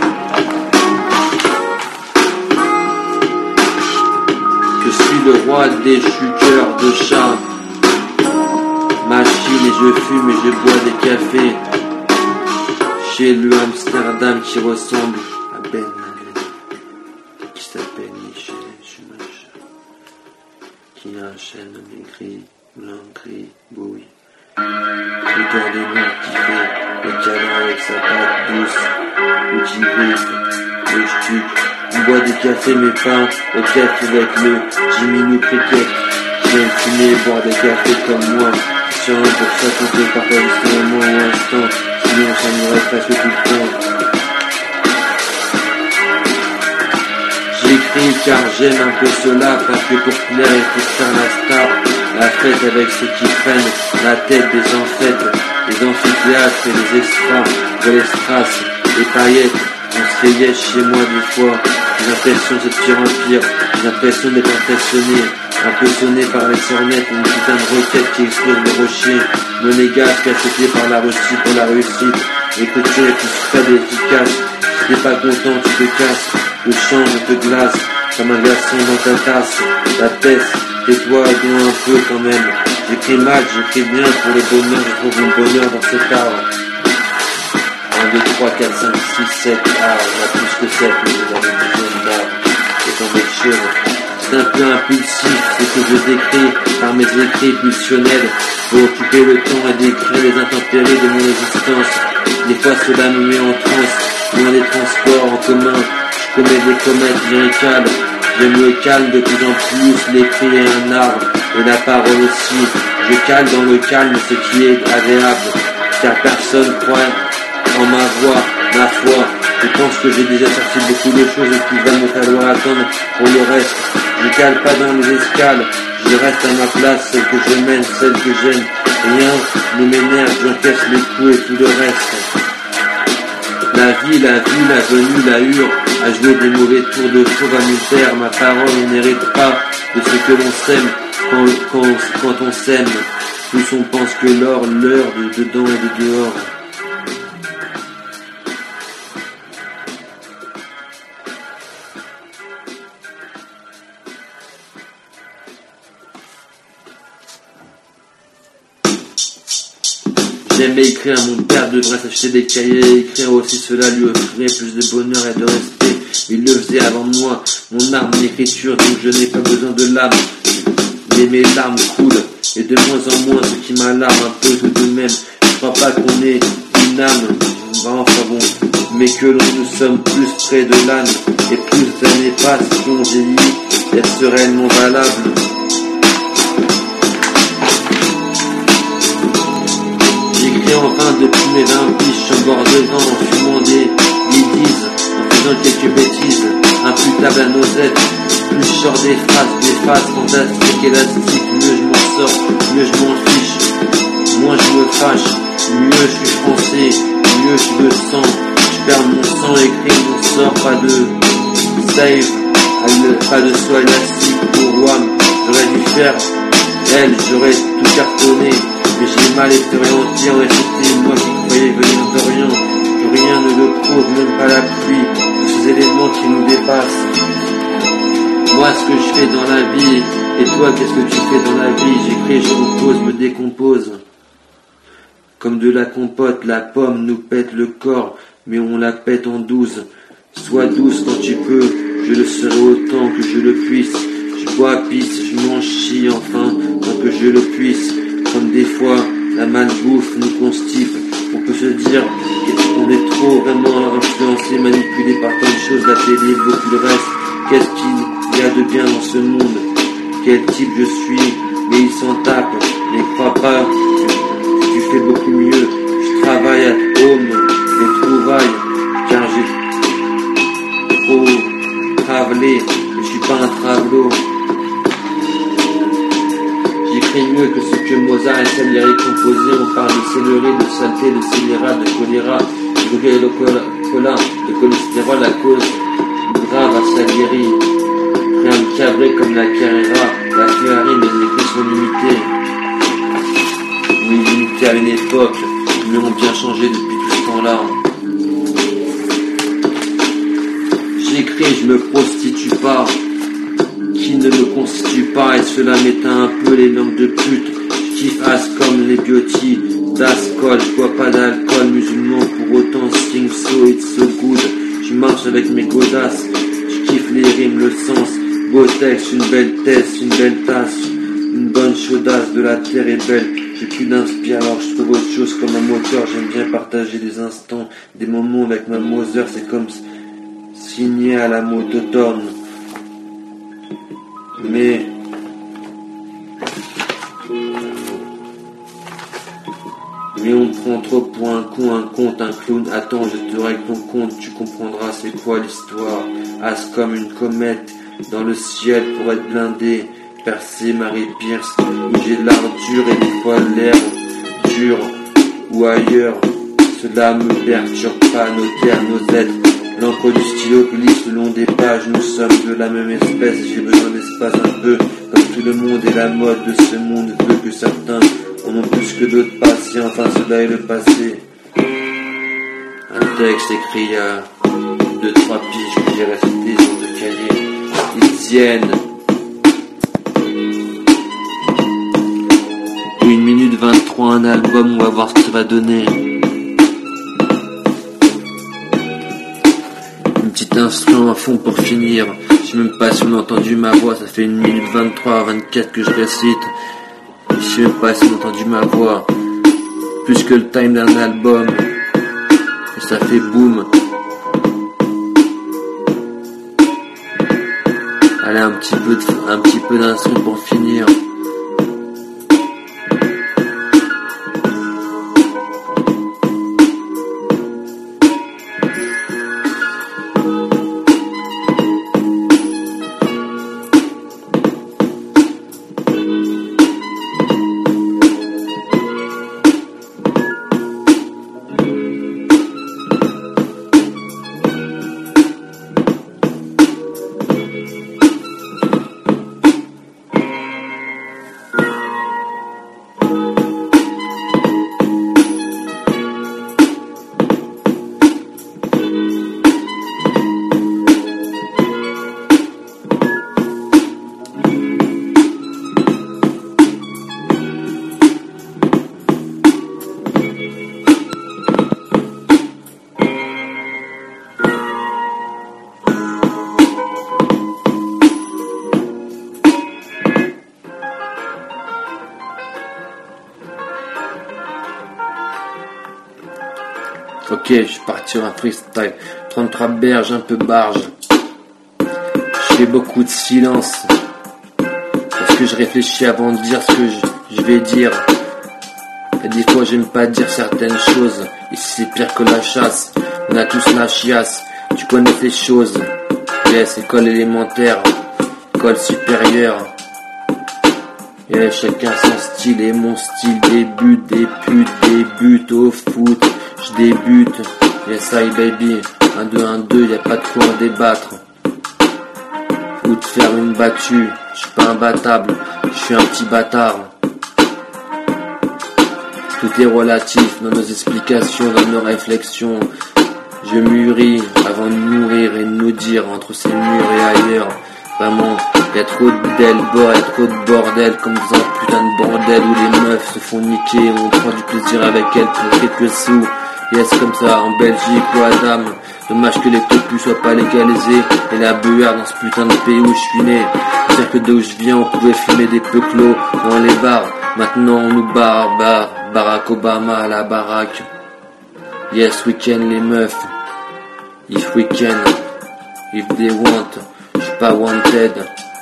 Je suis le roi des chuteurs de chats, machine et je fume et je bois des cafés chez le Amsterdam qui ressemble à Ben Laden, qui s'appelle Michel Schumacher, qui a un chêne nommé gris, blanc, gris, bouille. L'auteur des noms qui fait les câlins avec sa patte douce, ou qui vise le stuc. On boit des cafés mais pas au café avec le Jimmy Cricket. J'aime fumer et boire des cafés comme moi. Sur un pour ça qu'on peut partager ce moment ou instant, sinon ça m'irait presque tout le temps. J'écris car j'aime un peu cela, parce que pour plaire et pour faire la star, la fête avec ceux qui prennent la tête des ancêtres, les amphithéâtres et les extras, de l'estrace, les paillettes. On se réveille chez moi des fois, j'ai l'impression de pire en pire, j'ai l'impression d'être impressionné, un peu sonné par les sornettes, une putain de roquette qui explose le rocher, monégasque cacheté par la Russie pour la réussite, l'écriture est plus fade et efficace, si t'es pas content tu te casses, le change te glace, comme un glaçon dans ta tasse, la peste, tais-toi et dois un peu quand même, j'écris mal, j'écris bien pour le bonheur, je trouve mon bonheur dans cet arbre. 1, 2, 3, 4, 5, 6, 7, on a plus que 7, mais vous avez besoin d'arbres, et tant d'autres choses. C'est un peu impulsif, ce que je décris par mes écrits pulsionnels, pour occuper le temps et décrire les intempéries de mon existence. Des fois cela me met en transe, loin des transports en commun, je commets des comètes lyricales, j'aime le calme de plus en plus, l'écrit est un arbre, et la parole aussi, je cale dans le calme ce qui est agréable, car personne croit en ma voix, ma foi. Je pense que j'ai déjà sorti beaucoup de choses et qu'il va me falloir attendre pour le reste. Je cale pas dans les escales, je reste à ma place, celle que je mène, celle que j'aime. Rien ne m'énerve, j'encaisse les coups et tout le reste. La vie, la venue, la hure, à jouer des mauvais tours de fauve à me taire. Ma parole, on n'hérite pas de ce que l'on sème quand on s'aime. Tous on pense que l'or, l'heure de dedans et de dehors. J'aimais écrire, mon père devrait s'acheter des cahiers, écrire aussi cela lui offrirait plus de bonheur et de respect. Il le faisait avant moi, mon arme d'écriture, donc je n'ai pas besoin de l'âme. Mais mes larmes coulent, et de moins en moins ce qui m'alarme un peu tout de même. Je crois pas qu'on ait une âme, enfin bon, mais que nous sommes plus près de l'âne. Et plus les années passent, plus on vieillit, est-ce réellement valable? J'écris enfin depuis mes 20 piges, je suis bord devant en fumant des bêtises, en faisant quelques bêtises, imputables à nos êtres. Plus je sors des phrases fantastiques, élastiques, mieux je m'en sors, mieux je m'en fiche, moins je me fâche, mieux je suis français, mieux je me sens, je perds mon sang, écrit mon sort, pas de save, pas de soie élastique pour WAM, j'aurais dû faire elle, j'aurais tout cartonné. Mais j'ai mal été orienté en c'était moi qui croyais venir de rien, que rien ne le prouve, même pas la pluie, tous ces éléments qui nous dépassent. Moi ce que je fais dans la vie, et toi qu'est-ce que tu fais dans la vie? J'écris, je compose, me décompose. Comme de la compote, la pomme nous pète le corps, mais on la pète en 12. Sois douce quand tu peux, je le serai autant que je le puisse. Je bois, pisse, je m'en chie enfin, tant que je le puisse. Comme des fois, la malbouffe nous constipe. On peut se dire qu'on est trop vraiment influencé, manipulé par tant de choses, la télé, beaucoup de reste. Qu'est-ce qu'il y a de bien dans ce monde? Quel type je suis? Mais il s'en tape. Mais crois pas, tu fais beaucoup mieux. Je travaille à home, les trouvailles, car j'ai trop travelé. Je suis pas un travelot. J'écris mieux que ce que Mozart et Salieri composaient. On parle de céleri, de saleté, de scélérat, de choléra, de brûler le cola, de cholestérol à cause grave à Salieri. Rien de cabré comme la Carrera, la Ferrari, mes écrits sont limités. Oui, limités à une époque, mais ont bien changé depuis tout ce temps-là. J'écris, je me prostitue pas. Qui ne me constitue pas, et cela m'éteint un peu les langues de pute. Je kiffe as comme les biotis, d'ascol, je bois pas d'alcool, musulman pour autant, sing so, it's so good. Je marche avec mes godasses, je kiffe les rimes, le sens, beau texte, une belle thèse, une belle tasse, une bonne chaudasse, de la terre est belle. J'ai plus d'inspire, alors je trouve autre chose comme un moteur, j'aime bien partager des instants, des moments avec ma Moser, c'est comme signé à la mototone. Mais on prend trop pour un con, un conte, un clown. Attends, je te règle ton compte, tu comprendras c'est quoi l'histoire. As comme une comète dans le ciel pour être blindé, percé Marie Pierce, où j'ai l'ardure et des fois l'air dur ou ailleurs. Cela me perturbe pas, nos terres, nos êtres. L'encre du stylo glisse le long des pages, nous sommes de la même espèce, j'ai besoin d'espace un peu, comme tout le monde et la mode de ce monde veut que certains en ont plus que d'autres passés, enfin cela est le passé. Un texte écrit il y a 2-3 piges, puis j'ai resté sur 2 cahiers, ils tiennent. 1 minute 23, un album, on va voir ce que ça va donner. Petit instrument à fond pour finir. Je sais même pas si on a entendu ma voix. Ça fait 1 minute 23, 24 que je récite. Je sais même pas si on a entendu ma voix. Plus que le time d'un album. Et ça fait boum. Allez, un petit peu d'instrument pour finir. Ok, je suis parti en freestyle. 33 berges, un peu barge. Je fais beaucoup de silence. Parce que je réfléchis avant de dire ce que je vais dire. Et des fois j'aime pas dire certaines choses. Ici c'est pire que la chasse. On a tous la chiasse. Tu connais les choses. Yes, école élémentaire. École supérieure. Yeah, chacun son style et mon style. Des buts au foot. Je débute. Yes, I baby. 1-2-1-2, y'a pas de quoi en débattre. Ou de faire une battue. Je suis pas imbattable. Je suis un petit bâtard. Tout est relatif dans nos explications, dans nos réflexions. Je mûris avant de mourir et de nous dire entre ces murs et ailleurs. Vraiment, y'a trop de bordel comme dans un putain de bordel où les meufs se font niquer. On prend du plaisir avec elles pour quelques sous. Yes, comme ça en Belgique ou à Dame. Dommage que les topus soient pas légalisés. Et la bueur dans ce putain de pays où je suis né. C'est-à-dire que d'où je viens on pouvait fumer des peu clos dans les bars. Maintenant on nous barre. Barack Obama à la baraque. Yes, we can les meufs. If we can. If they want. J'suis pas wanted.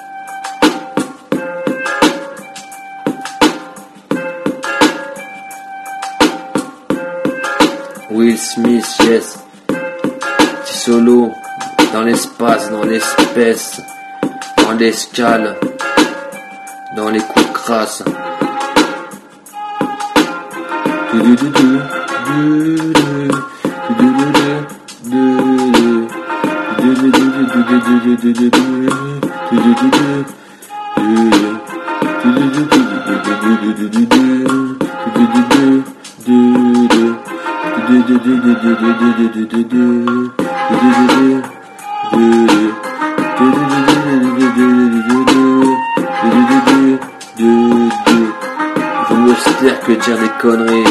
Will Smith, yes. Petit solo. Dans l'espace, dans l'espèce. Dans l'escale. Dans les coups de crasse. Vaut mieux se taire que dire des conneries.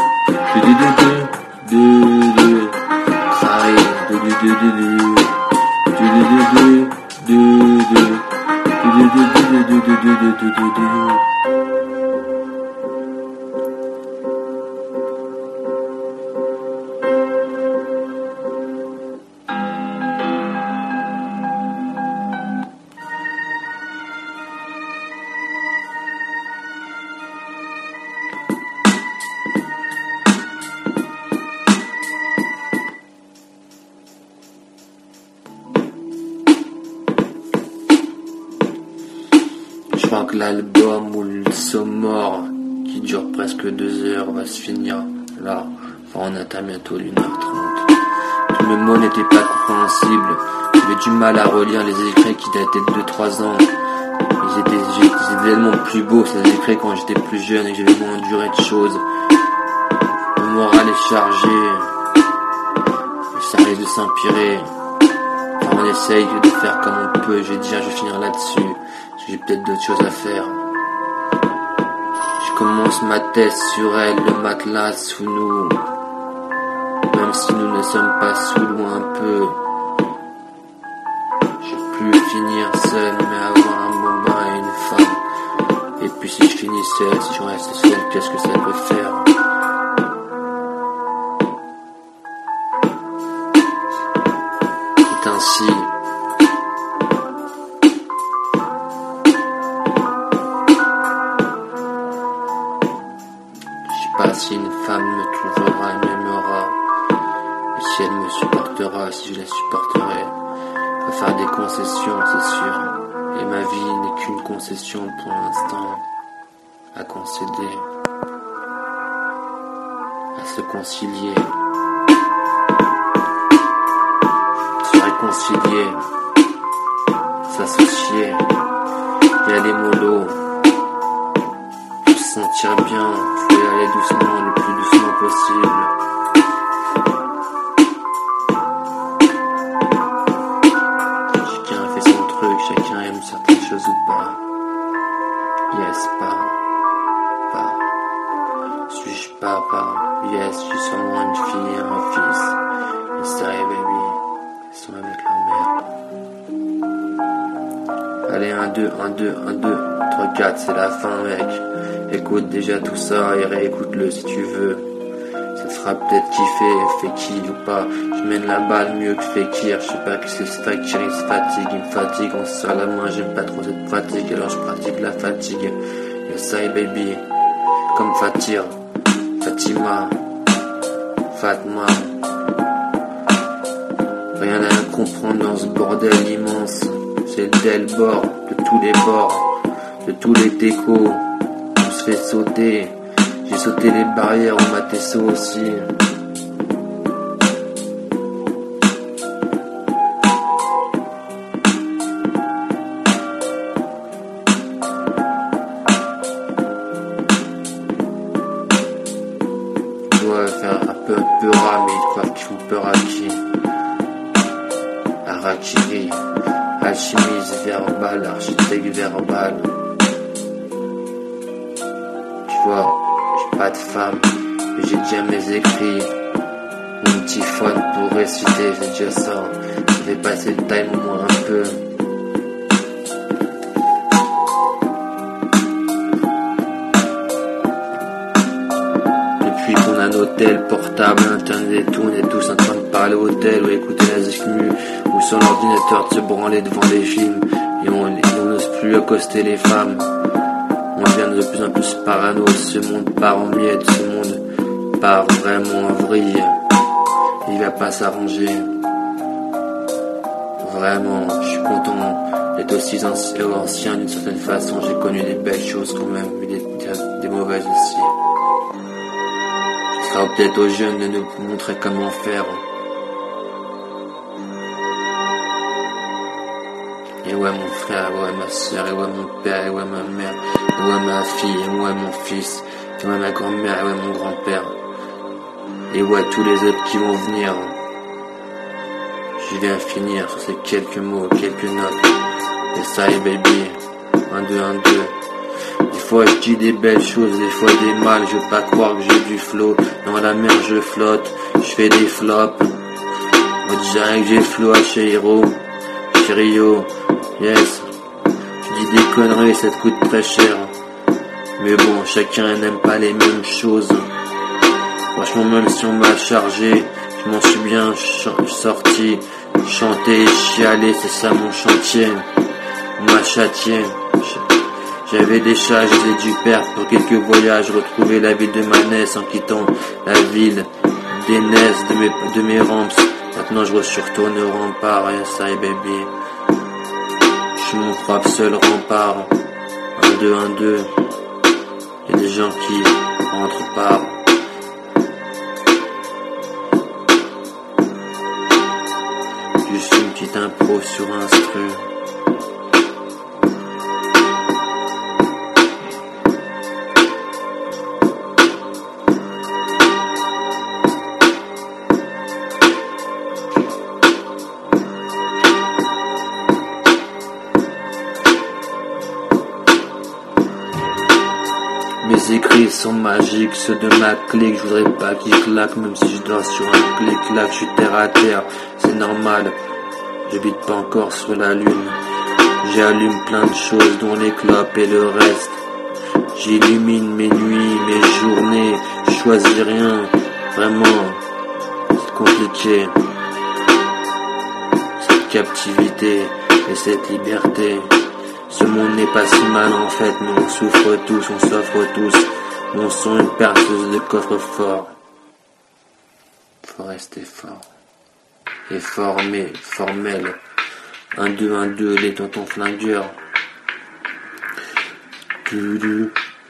Je crois que l'album ou le sonore qui dure presque 2 heures va se finir là. Enfin, on atteint bientôt l'1h30. Tous mes mots n'étaient pas compréhensibles. J'avais du mal à relire les écrits qui dataient de 2-3 ans. Ils étaient tellement plus beaux ces écrits quand j'étais plus jeune et que j'avais moins enduré de choses. Le moral est chargé. Ça risque de s'empirer. Enfin, on essaye de faire comme on peut. Je vais finir là-dessus. J'ai peut-être d'autres choses à faire. Je commence ma thèse sur elle, le matelas sous nous. Même si nous ne sommes pas sous loin un peu. Je veux plus finir seul, mais avoir un bon bain et une femme. Et puis si je finis seul, si je reste seul, qu'est-ce que ça peut faire? C'est ainsi. Si une femme me trouvera et m'aimera, et si elle me supportera, si je la supporterai, à faire des concessions, c'est sûr. Et ma vie n'est qu'une concession pour l'instant, à concéder, à se concilier, se réconcilier, s'associer, y aller mollo, se sentir bien. Aller doucement, le plus doucement possible. Chacun fait son truc, chacun aime certaines choses ou pas. Yes, pas. Suis-je papa? Yes, je suis sûrement une fille et un fils. Yes, baby. Ils sont avec leur mère. Allez, 1-2, 3-4, c'est la fin, mec. Écoute déjà tout ça et réécoute-le si tu veux. Cette fera peut-être kiffer, Fekir ou pas. Je mène la balle mieux que Fekir. Je sais pas que c'est ce Fekir, il me fatigue, on se serre la main, j'aime pas trop cette fatigue, alors je pratique la fatigue. Yes I baby, comme Fatir, Fatima, Fatma. Rien à comprendre dans ce bordel immense. C'est le del bord, de tous les bords, de tous les techos. On se fait sauter. J'ai sauté les barrières, on m'a testé aussi. Je dois faire un peu rat, mais ils croient qu'ils font peur à qui? Harakiri, alchimiste verbal, architecte verbal. Tu vois, j'ai pas de femme, mais j'ai déjà mes écrits. Mon petit phone pour réciter, c'est déjà ça. Je vais passer le time au moins un peu. Depuis qu'on a un hôtel portable, internet et tout, on est tous en train de parler au hôtel ou écouter la zikmu ou sur l'ordinateur de se branler devant des films et on n'ose plus accoster les femmes. On devient de plus en plus parano, ce monde part en miettes, ce monde part vraiment en vrille. Il va pas s'arranger. Vraiment, je suis content d'être aussi ancien d'une certaine façon. J'ai connu des belles choses quand même, mais des mauvaises aussi. Ce sera peut-être aux jeunes de nous montrer comment faire. Et ouais mon frère, et ouais ma soeur, et ouais mon père, et ouais ma mère, et ouais ma fille, et ouais mon fils, et ouais ma grand-mère, et ouais mon grand-père. Et ouais tous les autres qui vont venir. Je viens finir sur ces quelques mots, quelques notes. Et ça y est baby, 1, 2, 1, 2. Des fois je dis des belles choses, des fois des mal. Je veux pas croire que j'ai du flow. Dans la mer je flotte, je fais des flops. On dirait que j'ai flow à chez Hiro, chez Rio. Yes, tu dis des conneries, ça te coûte très cher. Mais bon, chacun n'aime pas les mêmes choses. Franchement, même si on m'a chargé, je m'en suis bien sorti. Chanter, chialer, c'est ça mon chantier. On m'a châtié. J'avais des chats, je les ai dû perdre pour quelques voyages. Retrouver la ville de ma naissance en quittant la ville des naisses de mes ramps. Maintenant je suis retourné au rempart. Yes, I baby. Je suis mon propre seul rempart. 1, 2, 1, 2. Il y a des gens qui rentrent par. Juste une petite impro sur instru. Mes écrits sont magiques, ceux de ma clique, je voudrais pas qu'ils claquent, même si je dors sur un clic-clac, je suis terre à terre, c'est normal, j'habite pas encore sur la lune, j'allume plein de choses dont les clopes et le reste, j'illumine mes nuits, mes journées, je choisis rien, vraiment, c'est compliqué, cette captivité et cette liberté. Ce monde n'est pas si mal en fait, mais on souffre tous, on s'offre tous. Mon son est une perceuse de coffre-fort. Faut rester fort. Et formé, formel. 1, 2, 1, 2, les tontons flingueurs. Du.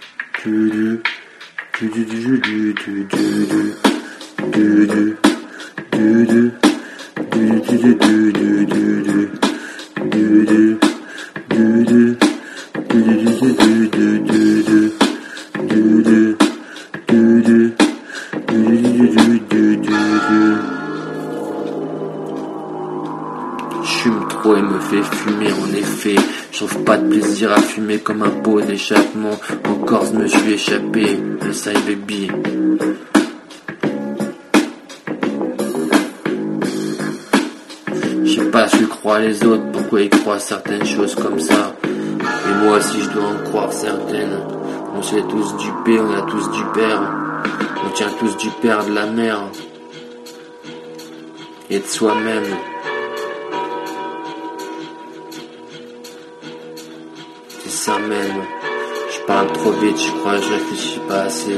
Fume trop et me fait fumer en effet. Je trouve pas de plaisir à fumer comme un pot d'échappement. En Corse me suis échappé. Ça y baby. Je sais pas ce que croient les autres, pourquoi ils croient certaines choses comme ça. Et moi aussi je dois en croire certaines. On s'est tous dupés, on a tous du père. On tient tous du père, de la mère et de soi-même. C'est ça même. Je parle trop vite, je crois que je réfléchis pas assez.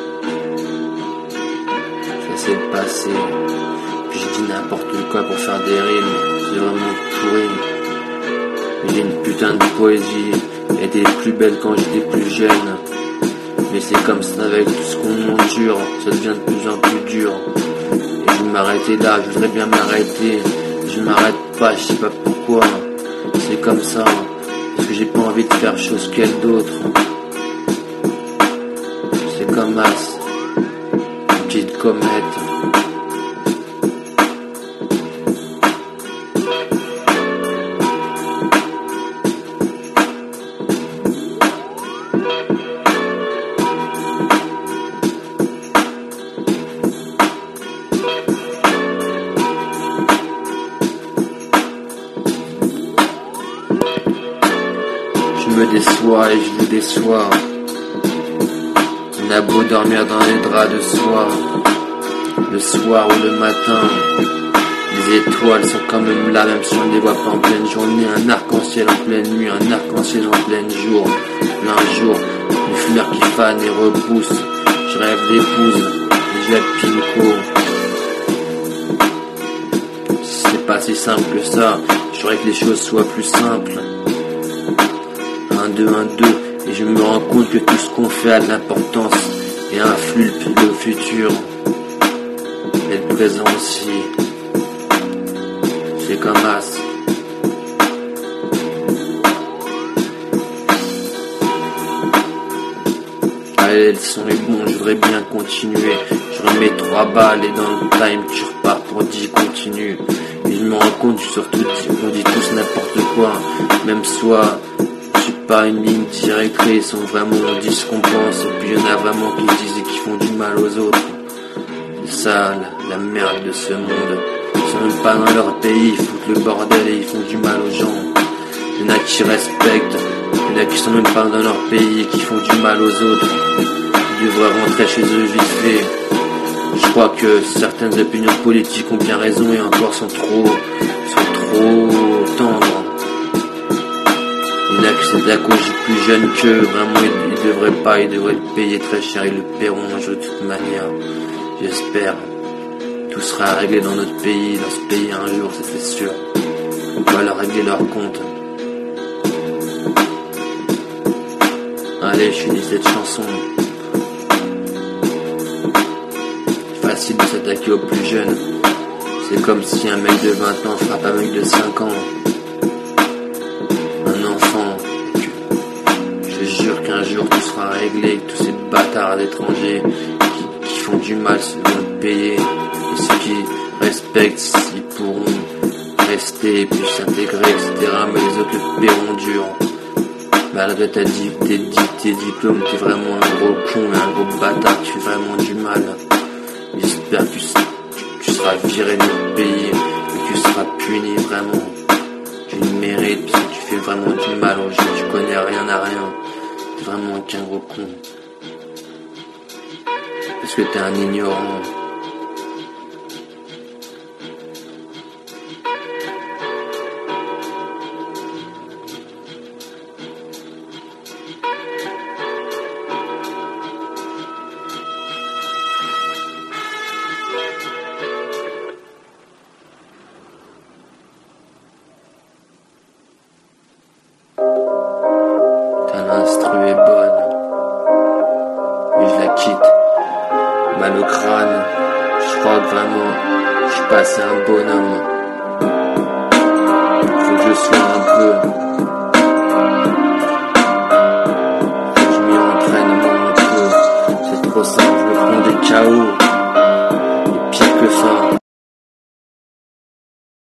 J'essaie de passer, puis je dis n'importe quoi pour faire des rimes. C'est vraiment pourri. J'ai une putain de poésie, elle était plus belle quand j'étais plus jeune. Mais c'est comme ça avec tout ce qu'on endure, ça devient de plus en plus dur. Et je vais m'arrêter là, je voudrais bien m'arrêter. Je m'arrête pas, je sais pas pourquoi. C'est comme ça, parce que j'ai pas envie de faire chose qu'elle d'autre. C'est comme As, une petite comète. Je me déçois et je vous déçois. On a beau dormir dans les draps de soie, le soir ou le matin, les étoiles sont quand même là, même si on ne les voit pas en pleine journée. Un arc-en-ciel en pleine nuit, un arc-en-ciel en plein jour. Un jour, une fleur qui fane et repousse. Je rêve d'épouse, et je vais être pinko. C'est pas si simple que ça, j'aurais que les choses soient plus simples. 1, 2, 1, 2, et je me rends compte que tout ce qu'on fait a de l'importance et influe le futur et le présent aussi. C'est comme As. Allez, le son est bon, je voudrais bien continuer. Je remets 3 balles et dans le time tu repars pour 10 continue. Et je me rends compte surtout qu'on dit tous n'importe quoi, même soit pas une ligne directrice, on vraiment on dit ce qu'on pense, et puis il y en a vraiment qui disent et qui font du mal aux autres. C'est ça la merde de ce monde. Ils sont même pas dans leur pays, ils foutent le bordel et ils font du mal aux gens. Il y en a qui respectent, il y en a qui sont même pas dans leur pays et qui font du mal aux autres. Ils devraient rentrer chez eux vite fait. Je crois que certaines opinions politiques ont bien raison et encore sont trop tendres. Il y en a que c'est de la cause plus jeune qu'eux, vraiment ils devraient le payer très cher, ils le paieront un jour de toute manière, j'espère. Tout sera réglé dans notre pays, dans ce pays un jour, ça c'est sûr. On va leur régler leur compte. Allez, je finis cette chanson. C'est facile de s'attaquer aux plus jeunes. C'est comme si un mec de 20 ans frappe un mec de 5 ans. Je jure qu'un jour tout sera réglé, que tous ces bâtards d'étrangers qui font du mal vont le payer. Et ceux qui respectent, ils pourront rester, puis s'intégrer, etc. Mais les autres le paieront dur. Malgré tes diplômes, t'es vraiment un gros con et un gros bâtard qui fait vraiment du mal. J'espère que tu seras viré de notre pays et que tu seras puni vraiment. Tu le mérites parce que tu fais vraiment du mal aux gens, tu connais rien à rien. T'es vraiment qu'un gros con. Parce que t'es un ignorant. L'instru est bonne, mais je la quitte, mal au crâne. Je crois que vraiment, je suis passé un bonhomme. Faut que je sois un